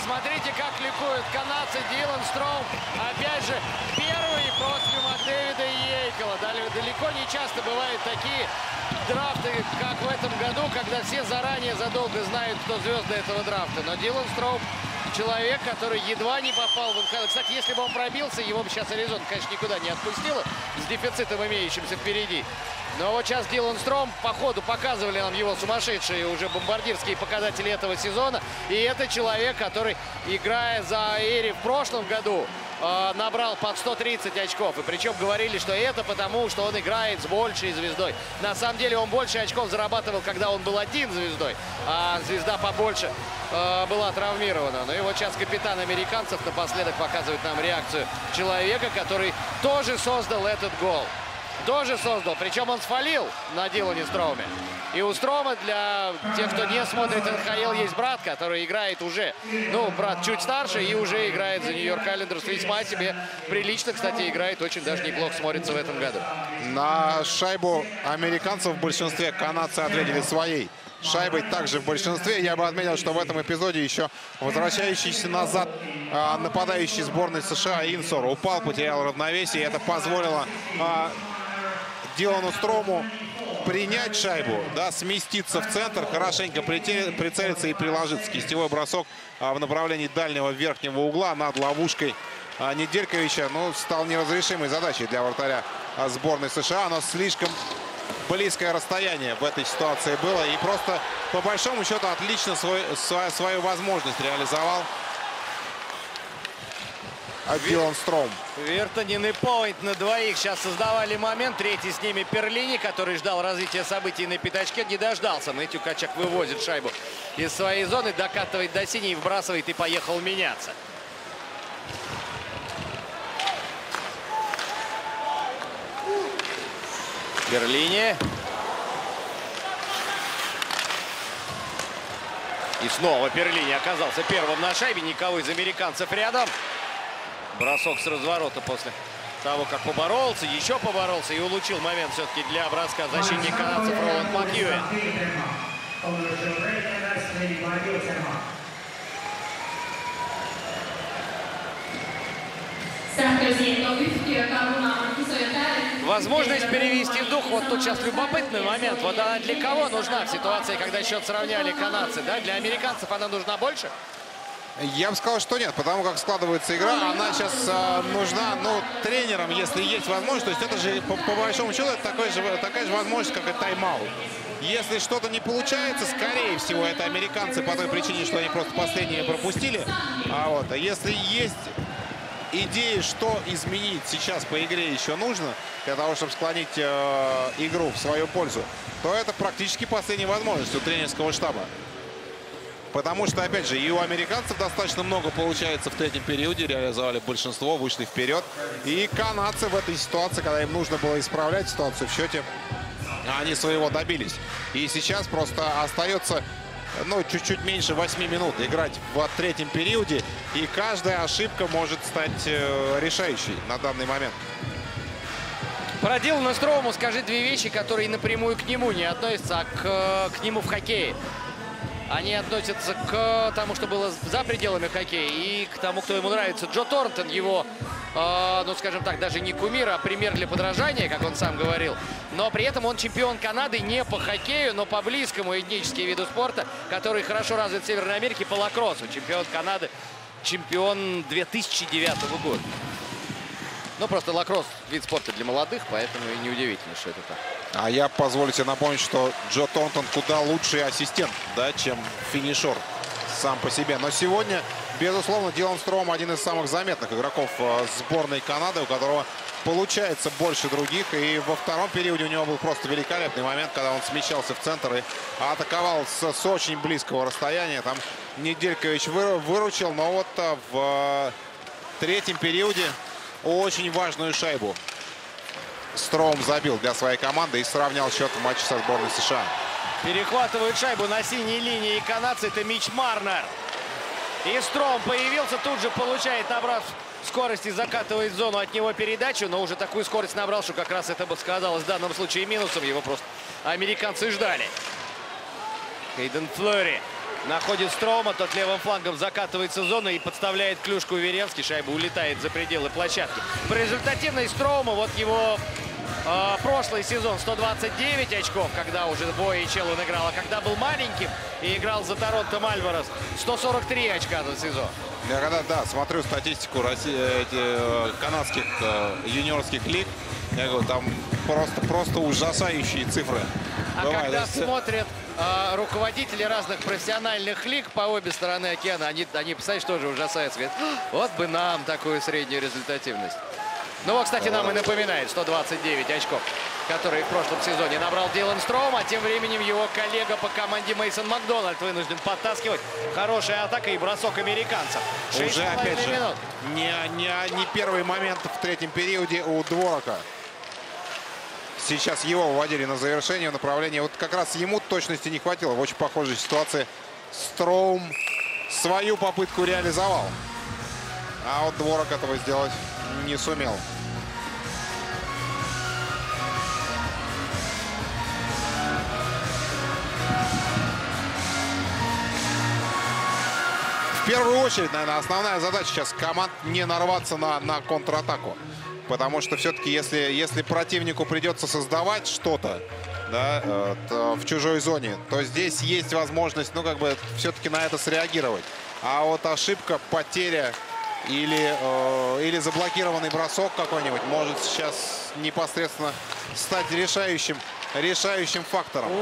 смотрите, как ликуют канадцы. Дилан Стром, опять же, первый после Дэвида Йейкела. Далеко не часто бывают такие драфты, как в этом году, когда все заранее задолго знают, кто звезды этого драфта. Но Дилан Стром человек, который едва не попал в НХЛ. Кстати, если бы он пробился, его бы сейчас Аризона, конечно, никуда не отпустила с дефицитом, имеющимся впереди. Но вот сейчас Дилан Стром, по ходу показывали нам его сумасшедшие уже бомбардирские показатели этого сезона. И это человек, который, играя за Эри в прошлом году, набрал под 130 очков. И причем говорили, что это потому, что он играет с большей звездой. На самом деле он больше очков зарабатывал, когда он был один звездой, а звезда побольше была травмирована. Ну и вот сейчас капитан американцев напоследок показывает нам реакцию человека, который тоже создал этот гол. Тоже создал. Причем он сфалил на Дилане Строуме. И у Строма, для тех, кто не смотрит НХЛ, есть брат, который играет уже. Ну, брат чуть старше и уже играет за Нью-Йорк Айлендерс. Весьма себе прилично, кстати, играет. Очень даже неплохо смотрится в этом году. На шайбу американцев в большинстве канадцы ответили своей шайбой. Также в большинстве. Я бы отметил, что в этом эпизоде еще возвращающийся назад нападающий сборной США Инсор упал, потерял равновесие. И это позволило Дилану Строму принять шайбу, да, сместиться в центр, хорошенько прицелиться и приложиться. Кистевой бросок в направлении дальнего верхнего угла над ловушкой Недельковича, ну, стал неразрешимой задачей для вратаря сборной США. Но слишком близкое расстояние в этой ситуации было. И просто, по большому счету, отлично свою возможность реализовал Дилан Стром. Виртанин и Пойнт на двоих сейчас создавали момент. Третий с ними Перлини, который ждал развития событий на пятачке, не дождался. Мэтью Ткачук вывозит шайбу из своей зоны, докатывает до синей, вбрасывает и поехал меняться. Перлини. И снова Перлини оказался первым на шайбе. Никого из американцев рядом. Бросок с разворота после того, как поборолся, еще поборолся и улучшил момент все-таки для броска защитник канадцев Роланд Макьюэн. Возможность перевести дух. Вот тут сейчас любопытный момент. Вот она для кого нужна в ситуации, когда счет сравняли канадцы? Да? Для американцев она нужна больше? Я бы сказал, что нет, потому как складывается игра, она сейчас нужна, ну, тренерам, если есть возможность. То есть это же, по большому счету, это такая же возможность, как и тайм-аут. Если что-то не получается, скорее всего, это американцы по той причине, что они просто последние пропустили. А если есть идеи, что изменить сейчас по игре еще нужно, для того, чтобы склонить игру в свою пользу, то это практически последняя возможность у тренерского штаба. Потому что, опять же, и у американцев достаточно много получается в третьем периоде. Реализовали большинство, вышли вперед. И канадцы в этой ситуации, когда им нужно было исправлять ситуацию в счете, они своего добились. И сейчас просто остается, ну, чуть-чуть меньше 8 минут играть в третьем периоде. И каждая ошибка может стать решающей на данный момент. Про Дилана Строума скажи две вещи, которые напрямую к нему не относятся, а к нему в хоккее. Они относятся к тому, что было за пределами хоккея, и к тому, кто ему нравится. Джо Торнтон, его, ну, скажем так, даже не кумир, а пример для подражания, как он сам говорил. Но при этом он чемпион Канады не по хоккею, но по близкому этническому виду спорта, который хорошо развит в Северной Америке, по лакроссу. Чемпион Канады, чемпион 2009 года. Ну, просто лакросс – вид спорта для молодых, поэтому и неудивительно, что это так. А я позволю себе напомнить, что Джо Торнтон куда лучший ассистент, да, чем финишер сам по себе. Но сегодня, безусловно, Дилан Стром один из самых заметных игроков сборной Канады, у которого получается больше других. И во втором периоде у него был просто великолепный момент, когда он смещался в центр и атаковал с очень близкого расстояния. Там Неделькович выручил, но вот в третьем периоде очень важную шайбу Стром забил для своей команды и сравнял счет в матче со сборной США. Перехватывают шайбу на синей линии и канадцы. Это Мич Марнер. И Стром появился, тут же получает, набрав скорости, закатывает в зону от него передачу. Но уже такую скорость набрал, что как раз это бы сказалось в данном случае минусом. Его просто американцы ждали. Хейден Флори. Находит Строума, тот левым флангом закатывается в зону и подставляет клюшку Веревский. Шайба улетает за пределы площадки. По результативной Строума, вот его прошлый сезон 129 очков, когда уже в IIHF он играл, а когда был маленьким и играл за Торонто Мальворос, 143 очка за сезон. Я когда, да, смотрю статистику канадских юниорских лиг, я говорю, там просто ужасающие цифры. А бывают. когда смотрят руководители разных профессиональных лиг по обе стороны океана, они представляешь, тоже ужасаются. Говорят, вот бы нам такую среднюю результативность. Ну вот, кстати, нам и напоминает 129 очков, которые в прошлом сезоне набрал Дилан Строум, а тем временем его коллега по команде Мейсон Макдональд вынужден подтаскивать. Хорошая атака и бросок американцев. Уже, опять же, не первый момент в третьем периоде у Дворока. Сейчас его выводили на завершение в направлении. Вот как раз ему точности не хватило. В очень похожей ситуации Строум свою попытку реализовал. А вот Дворок этого сделать не сумел. В первую очередь, наверное, основная задача сейчас команд не нарваться на контратаку. Потому что все-таки, если противнику придется создавать что-то, да, в чужой зоне, то здесь есть возможность, ну, как бы, все-таки на это среагировать. А вот ошибка, потеря или заблокированный бросок какой-нибудь может сейчас непосредственно стать решающим фактором.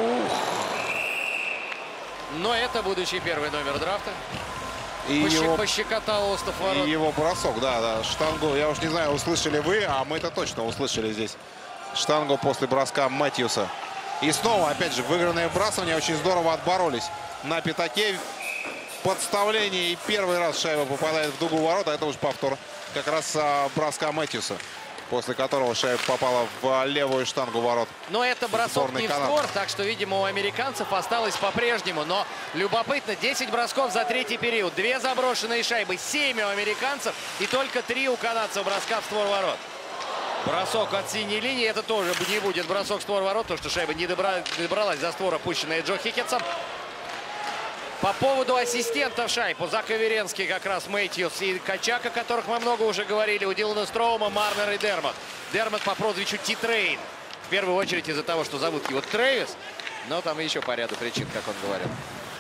Но это будущий первый номер драфта. И пощекотал остов ворот. И его бросок, да, штангу. Я уж не знаю, услышали вы, а мы это точно услышали здесь. Штангу после броска Мэтьюса. И снова, опять же, выигранное вбрасывание. Очень здорово отборолись на пятаке. Подставление, и первый раз шайба попадает в дугу ворот. А это уже повтор как раз броска Мэтьюса, после которого шайба попала в левую штангу ворот. Но это бросок не в створ, так что, видимо, у американцев осталось по-прежнему. Но любопытно, 10 бросков за третий период, 2 заброшенные шайбы, 7 у американцев и только 3 у канадцев броска в створ ворот. Бросок от синей линии, это тоже не будет бросок в створ ворот, потому что шайба не добралась за створ, опущенная Джо Хикетсом. По поводу ассистентов шайб, у Зака Веренский как раз Мэтьюс и Качак, о которых мы много уже говорили, у Дилана Строума, Марнер и Дермот. Дермот по прозвищу Ти-Трейн. В первую очередь из-за того, что зовут его Трэвис, но там еще по ряду причин, как он говорил.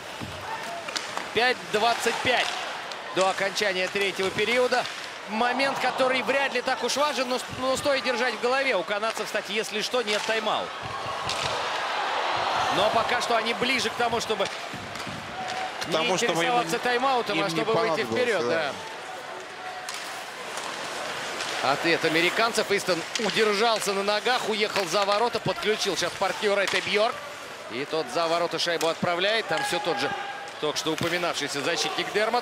5:25 до окончания третьего периода. Момент, который вряд ли так уж важен, но стоит держать в голове. У канадцев, кстати, если что, нет тайм-аут. Но пока что они ближе к тому, чтобы не интересоваться тайм-аутом, а чтобы выйти вперед. Да. Ответ американцев. Истон удержался на ногах, уехал за ворота, подключил сейчас партнера, это Бьорк. И тот за ворота шайбу отправляет. Там все тот же, только что упоминавшийся защитник Дермот.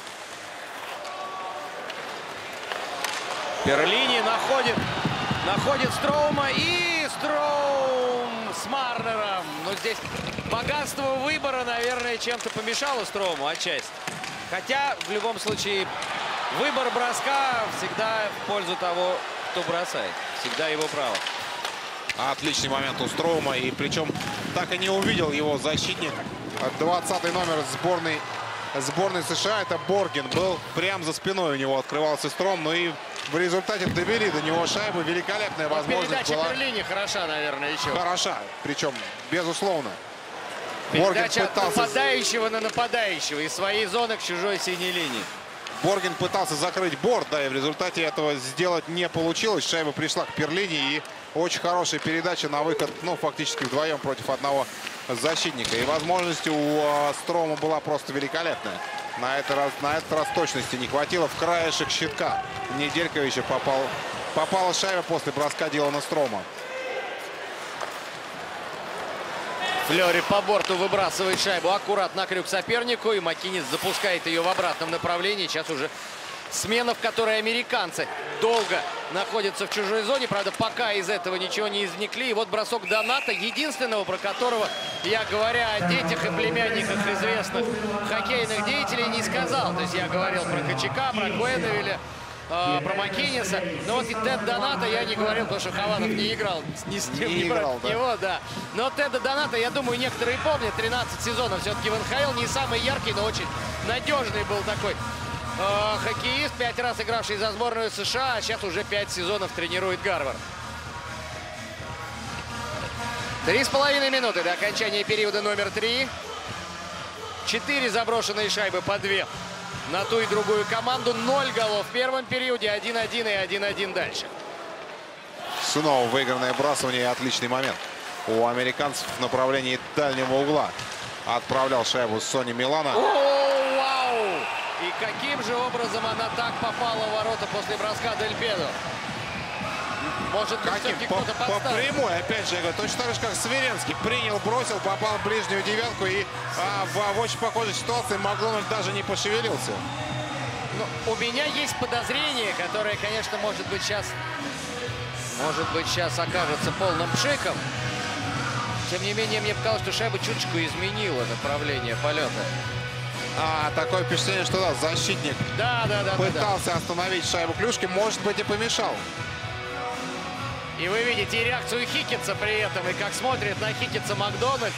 Перлини находит Строума, и Строум с Марнером. Но здесь богатство выбора, наверное, чем-то помешало Строуму отчасти. Хотя, в любом случае, выбор броска всегда в пользу того, кто бросает. Всегда его право. Отличный момент у Строума. И причем так и не увидел его защитник. 20-й номер сборной США, это Борген, был прямо за спиной у него. Открывался Строум. Ну и в результате довели до него шайбу. Великолепная возможность передача была. Перлини хороша, наверное, еще. Хороша. Причем, безусловно. Передача от нападающего на нападающего. Из своей зоны к чужой синей линии. Борген пытался закрыть борт, да, и в результате этого сделать не получилось. Шайба пришла к Перлини, и очень хорошая передача на выход, ну, фактически вдвоем против одного защитника. И возможность у Строума была просто великолепная. На этот раз точности не хватило. В краешек щитка Недельковича попала шайба после броска Дилана Строума. Флёри по борту выбрасывает шайбу аккуратно на крюк сопернику. И Маккинис запускает ее в обратном направлении. Сейчас уже смена, в которой американцы долго находятся в чужой зоне. Правда, пока из этого ничего не извлекли. И вот бросок Доната, единственного, про которого я, говоря о детях и племянниках известных хоккейных деятелей, не сказал. То есть я говорил про Качака, про Куэновиля. про Маккинниса. Но вот и Тед Доната я не говорил, потому что Хованов не играл. Не играл, да. Него, да. Но Теда Доната, я думаю, некоторые помнят. 13 сезонов все-таки в НХЛ. Не самый яркий, но очень надежный был такой хоккеист. 5 раз игравший за сборную США. А сейчас уже 5 сезонов тренирует Гарвард. 3,5 минуты до окончания периода номер 3. 4 заброшенные шайбы по 2 на ту и другую команду. 0 голов в первом периоде. 1-1 и 1-1 дальше. Снова выигранное бросание и отличный момент у американцев в направлении дальнего угла. Отправлял шайбу Сони Милана. О, вау! И каким же образом она так попала в ворота после броска Дель Педро? Может быть, все-таки кто-то подставил. По прямой, опять же, я говорю, точно так же, как Сверенский. Принял, бросил, попал в ближнюю девятку. И в очень похожей ситуации Макдональд даже не пошевелился. Но у меня есть подозрение, которое, конечно, может быть, сейчас окажется полным пшиком. Тем не менее, мне показалось, что шайба чуточку изменила направление полета. Такое впечатление, что да, защитник пытался остановить шайбу клюшки, может быть, и помешал. И вы видите и реакцию Хикетса при этом, и как смотрит на Хикетса Макдональд.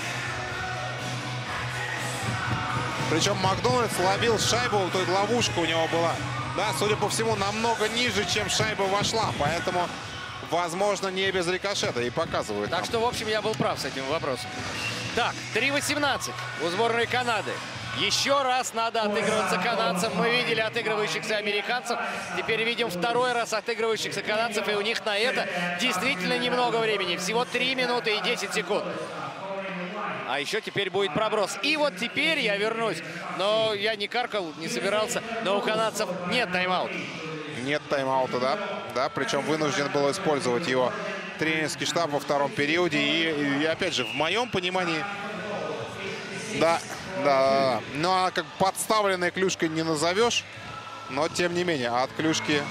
Причем Макдональдс ловил шайбу, то есть ловушка у него была, да, судя по всему, намного ниже, чем шайба вошла. Поэтому, возможно, не без рикошета и показывают. Так что, в общем, я был прав с этим вопросом. Так, 3:18 у сборной Канады. Еще раз надо отыгрываться канадцам. Мы видели отыгрывающихся американцев. Теперь видим второй раз отыгрывающихся канадцев. И у них на это действительно немного времени. Всего 3 минуты и 10 секунд. А еще теперь будет проброс. И вот теперь я вернусь. Но я не каркал, не собирался. Но у канадцев нет тайм-аута. Нет тайм-аута, да. Да, причем вынужден был использовать его тренерский штаб во втором периоде. И опять же, в моем понимании, да. Ну, а как подставленной клюшкой не назовешь. Но, тем не менее, от клюшки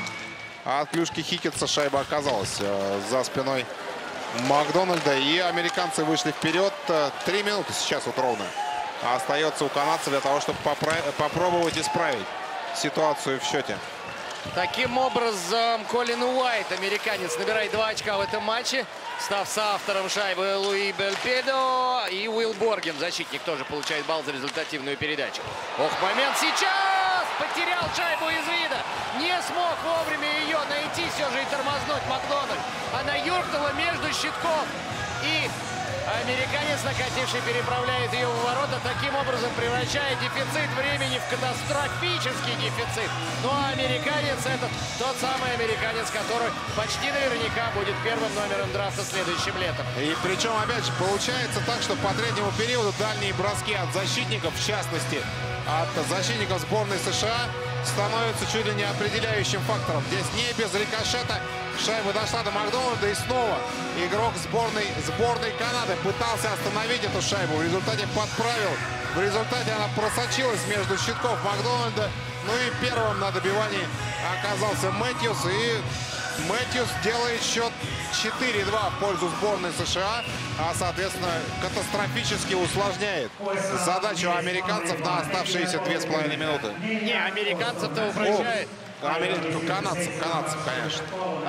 Хикетса шайба оказалась за спиной Макдональда. И американцы вышли вперед. 3 минуты сейчас вот ровно остается у канадцев для того, чтобы попробовать исправить ситуацию в счете. Таким образом, Колин Уайт, американец, набирает 2 очка в этом матче, став соавтором шайбы Луи Белпедо. И Уилл Борген, защитник, тоже получает балл за результативную передачу. Ох, момент сейчас! Потерял шайбу из вида. Не смог вовремя ее найти все же и тормознуть Макдональд. Она юркнула между щитков. И американец, накативший, переправляет ее в ворота, таким образом превращая дефицит времени в катастрофический дефицит. Ну а американец — это тот самый американец, который почти наверняка будет первым номером драфта следующим летом. И причем, опять же, получается так, что по третьему периоду дальние броски от защитников, в частности, от защитников сборной США, становятся чуть ли не определяющим фактором. Здесь не без рикошета шайба дошла до Макдональда, и снова игрок сборной Канады пытался остановить эту шайбу. В результате подправил. В результате она просочилась между щитков Макдональда. Ну и первым на добивании оказался Мэтьюс. И Мэтьюс делает счет 4-2 в пользу сборной США. А, соответственно, катастрофически усложняет задачу американцев на оставшиеся 2,5 минуты. Не, американцев-то упрощает. Канадцев, конечно.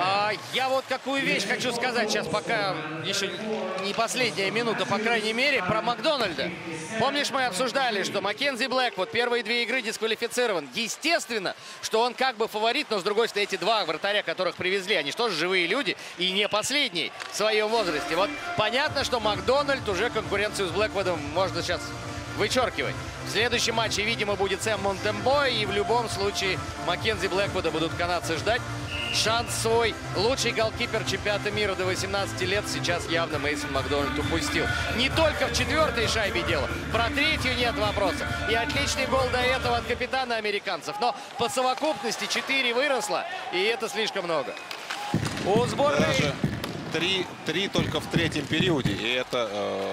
Я вот какую вещь хочу сказать сейчас, пока еще не последняя минута, по крайней мере, про Макдональда. Помнишь, мы обсуждали, что Маккензи Блэквуд первые 2 игры дисквалифицирован. Естественно, что он как бы фаворит, но с другой стороны, эти 2 вратаря, которых привезли, они же тоже живые люди и не последние в своем возрасте. Вот понятно, что Макдональд уже конкуренцию с Блэквудом можно сейчас вычеркивать. В следующем матче, видимо, будет Сэм Монтембой. И в любом случае Маккензи Блэквуда будут канадцы ждать. Шанс свой. Лучший голкипер чемпионата мира до 18 лет сейчас явно Мейсон Макдональд упустил. Не только в 4-й шайбе дело. Про 3-ю нет вопроса. И отличный гол до этого от капитана американцев. Но по совокупности 4 выросло. И это слишком много. У сборной... Даже 3 только в 3-м периоде. И это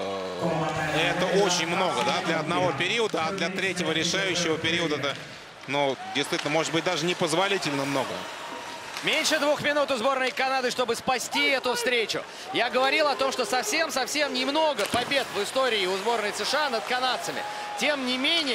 очень много, да, для одного периода. А для 3-го решающего периода это, ну, действительно, может быть, даже непозволительно много. Меньше 2 минут у сборной Канады, чтобы спасти эту встречу. Я говорил о том, что совсем немного побед в истории у сборной США над канадцами. Тем не менее,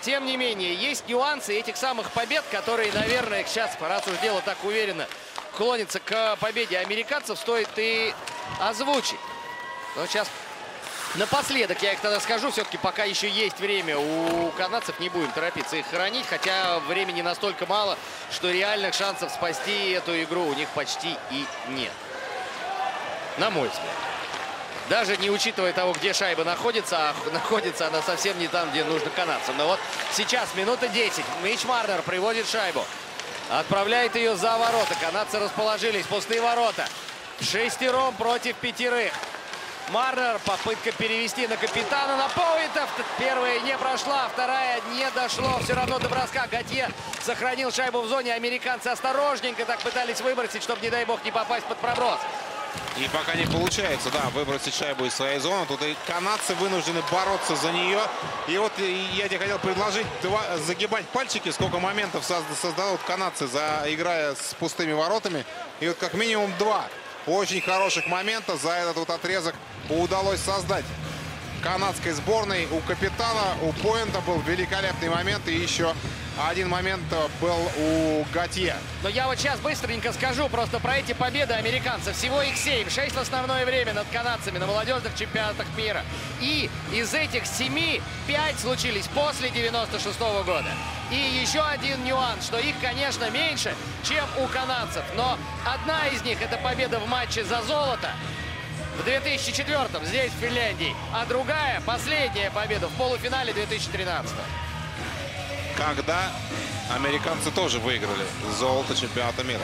тем не менее, есть нюансы этих самых побед, которые, наверное, сейчас, раз уж дело так уверенно клонится к победе американцев, стоит и озвучить. Но сейчас напоследок я их тогда скажу. Все-таки пока еще есть время у канадцев, не будем торопиться их хоронить. Хотя времени настолько мало, что реальных шансов спасти эту игру у них почти и нет. На мой взгляд. Даже не учитывая того, где шайба находится, а находится она совсем не там, где нужно канадцам. Но вот сейчас минута 10. Митч Марнер приводит шайбу. Отправляет ее за ворота. Канадцы расположились. Пустые ворота. 6 против 5. Марнер, попытка перевести на капитана, на Поуинта. Первая не прошла, вторая не дошло. Все равно до броска. Готье сохранил шайбу в зоне. Американцы осторожненько так пытались выбросить, чтобы, не дай бог, не попасть под проброс. И пока не получается, да, выбросить шайбу из своей зоны. Тут и канадцы вынуждены бороться за нее. И вот я тебе хотел предложить загибать пальчики, сколько моментов создадут канадцы, играя с пустыми воротами. И вот как минимум 2 очень хороших момента за этот вот отрезок удалось создать канадской сборной. У капитана, у Поинта был великолепный момент. И еще один момент был у Готье. Но я вот сейчас быстренько скажу просто про эти победы американцев. Всего их 7. 6 в основное время над канадцами на молодежных чемпионатах мира. И из этих 7 5 случились после 96-го года. И еще один нюанс, что их, конечно, меньше, чем у канадцев. Но одна из них — это победа в матче за золото в 2004-м здесь, в Финляндии. А другая, последняя победа в полуфинале 2013-го. Когда американцы тоже выиграли золото чемпионата мира.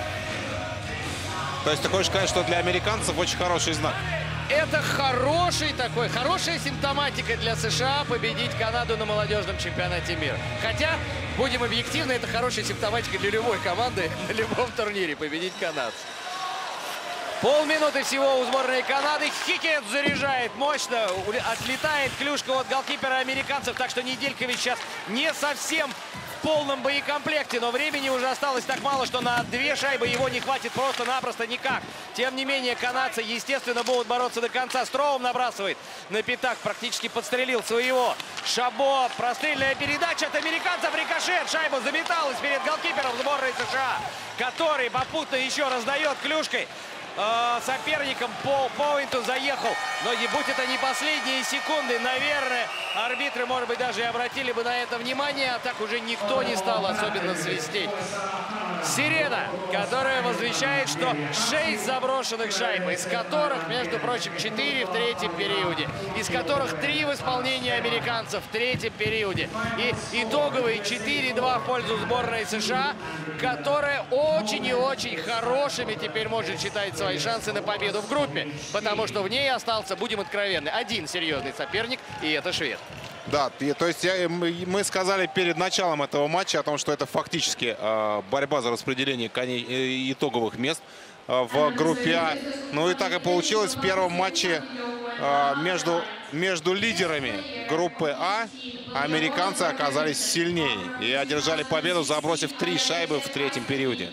То есть ты хочешь сказать, что для американцев очень хороший знак? Это хорошая симптоматика для США победить Канаду на молодежном чемпионате мира. Хотя, будем объективны, это хорошая симптоматика для любой команды на любом турнире победить канадцев. Полминуты всего у сборной Канады. Хикет заряжает мощно. Отлетает клюшка от голкипера американцев. Так что Неделькович сейчас не совсем в полном боекомплекте. Но времени уже осталось так мало, что на 2 шайбы его не хватит просто-напросто никак. Тем не менее, канадцы, естественно, будут бороться до конца. Строум набрасывает на пятак. Практически подстрелил своего. Шабо. Прострельная передача от американцев. Рикошет. Шайба заметалась перед голкипером сборной США, который попутно еще раздает клюшкой соперником. По Поуинту заехал. Но будь это не последние секунды, наверное, арбитры, может быть, даже и обратили бы на это внимание. А так уже никто не стал особенно свистеть. Сирена, которая возвещает, что 6 заброшенных шайб, из которых, между прочим, 4 в третьем периоде. Из которых 3 в исполнении американцев в третьем периоде. И итоговые 4-2 в пользу сборной США, которая очень и очень хорошими теперь может считать свои шансы на победу в группе. Потому что в ней остался, будем откровенны, один серьезный соперник, и это швед. Да, то есть мы сказали перед началом этого матча о том, что это фактически борьба за распределение итоговых мест в группе А. Ну и так и получилось в первом матче между лидерами группы А. Американцы оказались сильнее и одержали победу, забросив 3 шайбы в третьем периоде.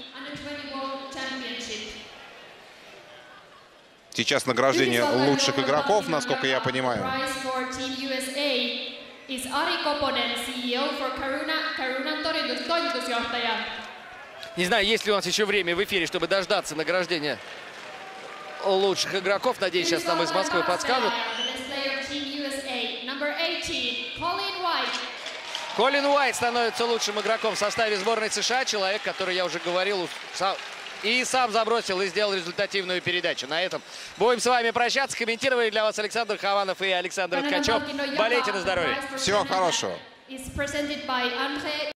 Сейчас награждение лучших игроков, насколько я понимаю. Не знаю, есть ли у нас еще время в эфире, чтобы дождаться награждения лучших игроков. Надеюсь, сейчас нам из Москвы подскажут. Колин Уайт становится лучшим игроком в составе сборной США. Человек, который, я уже говорил, и сам забросил и сделал результативную передачу. На этом будем с вами прощаться. Комментировали для вас Александр Хованов и Александр Ткачев. Болейте на здоровье. Всего хорошего.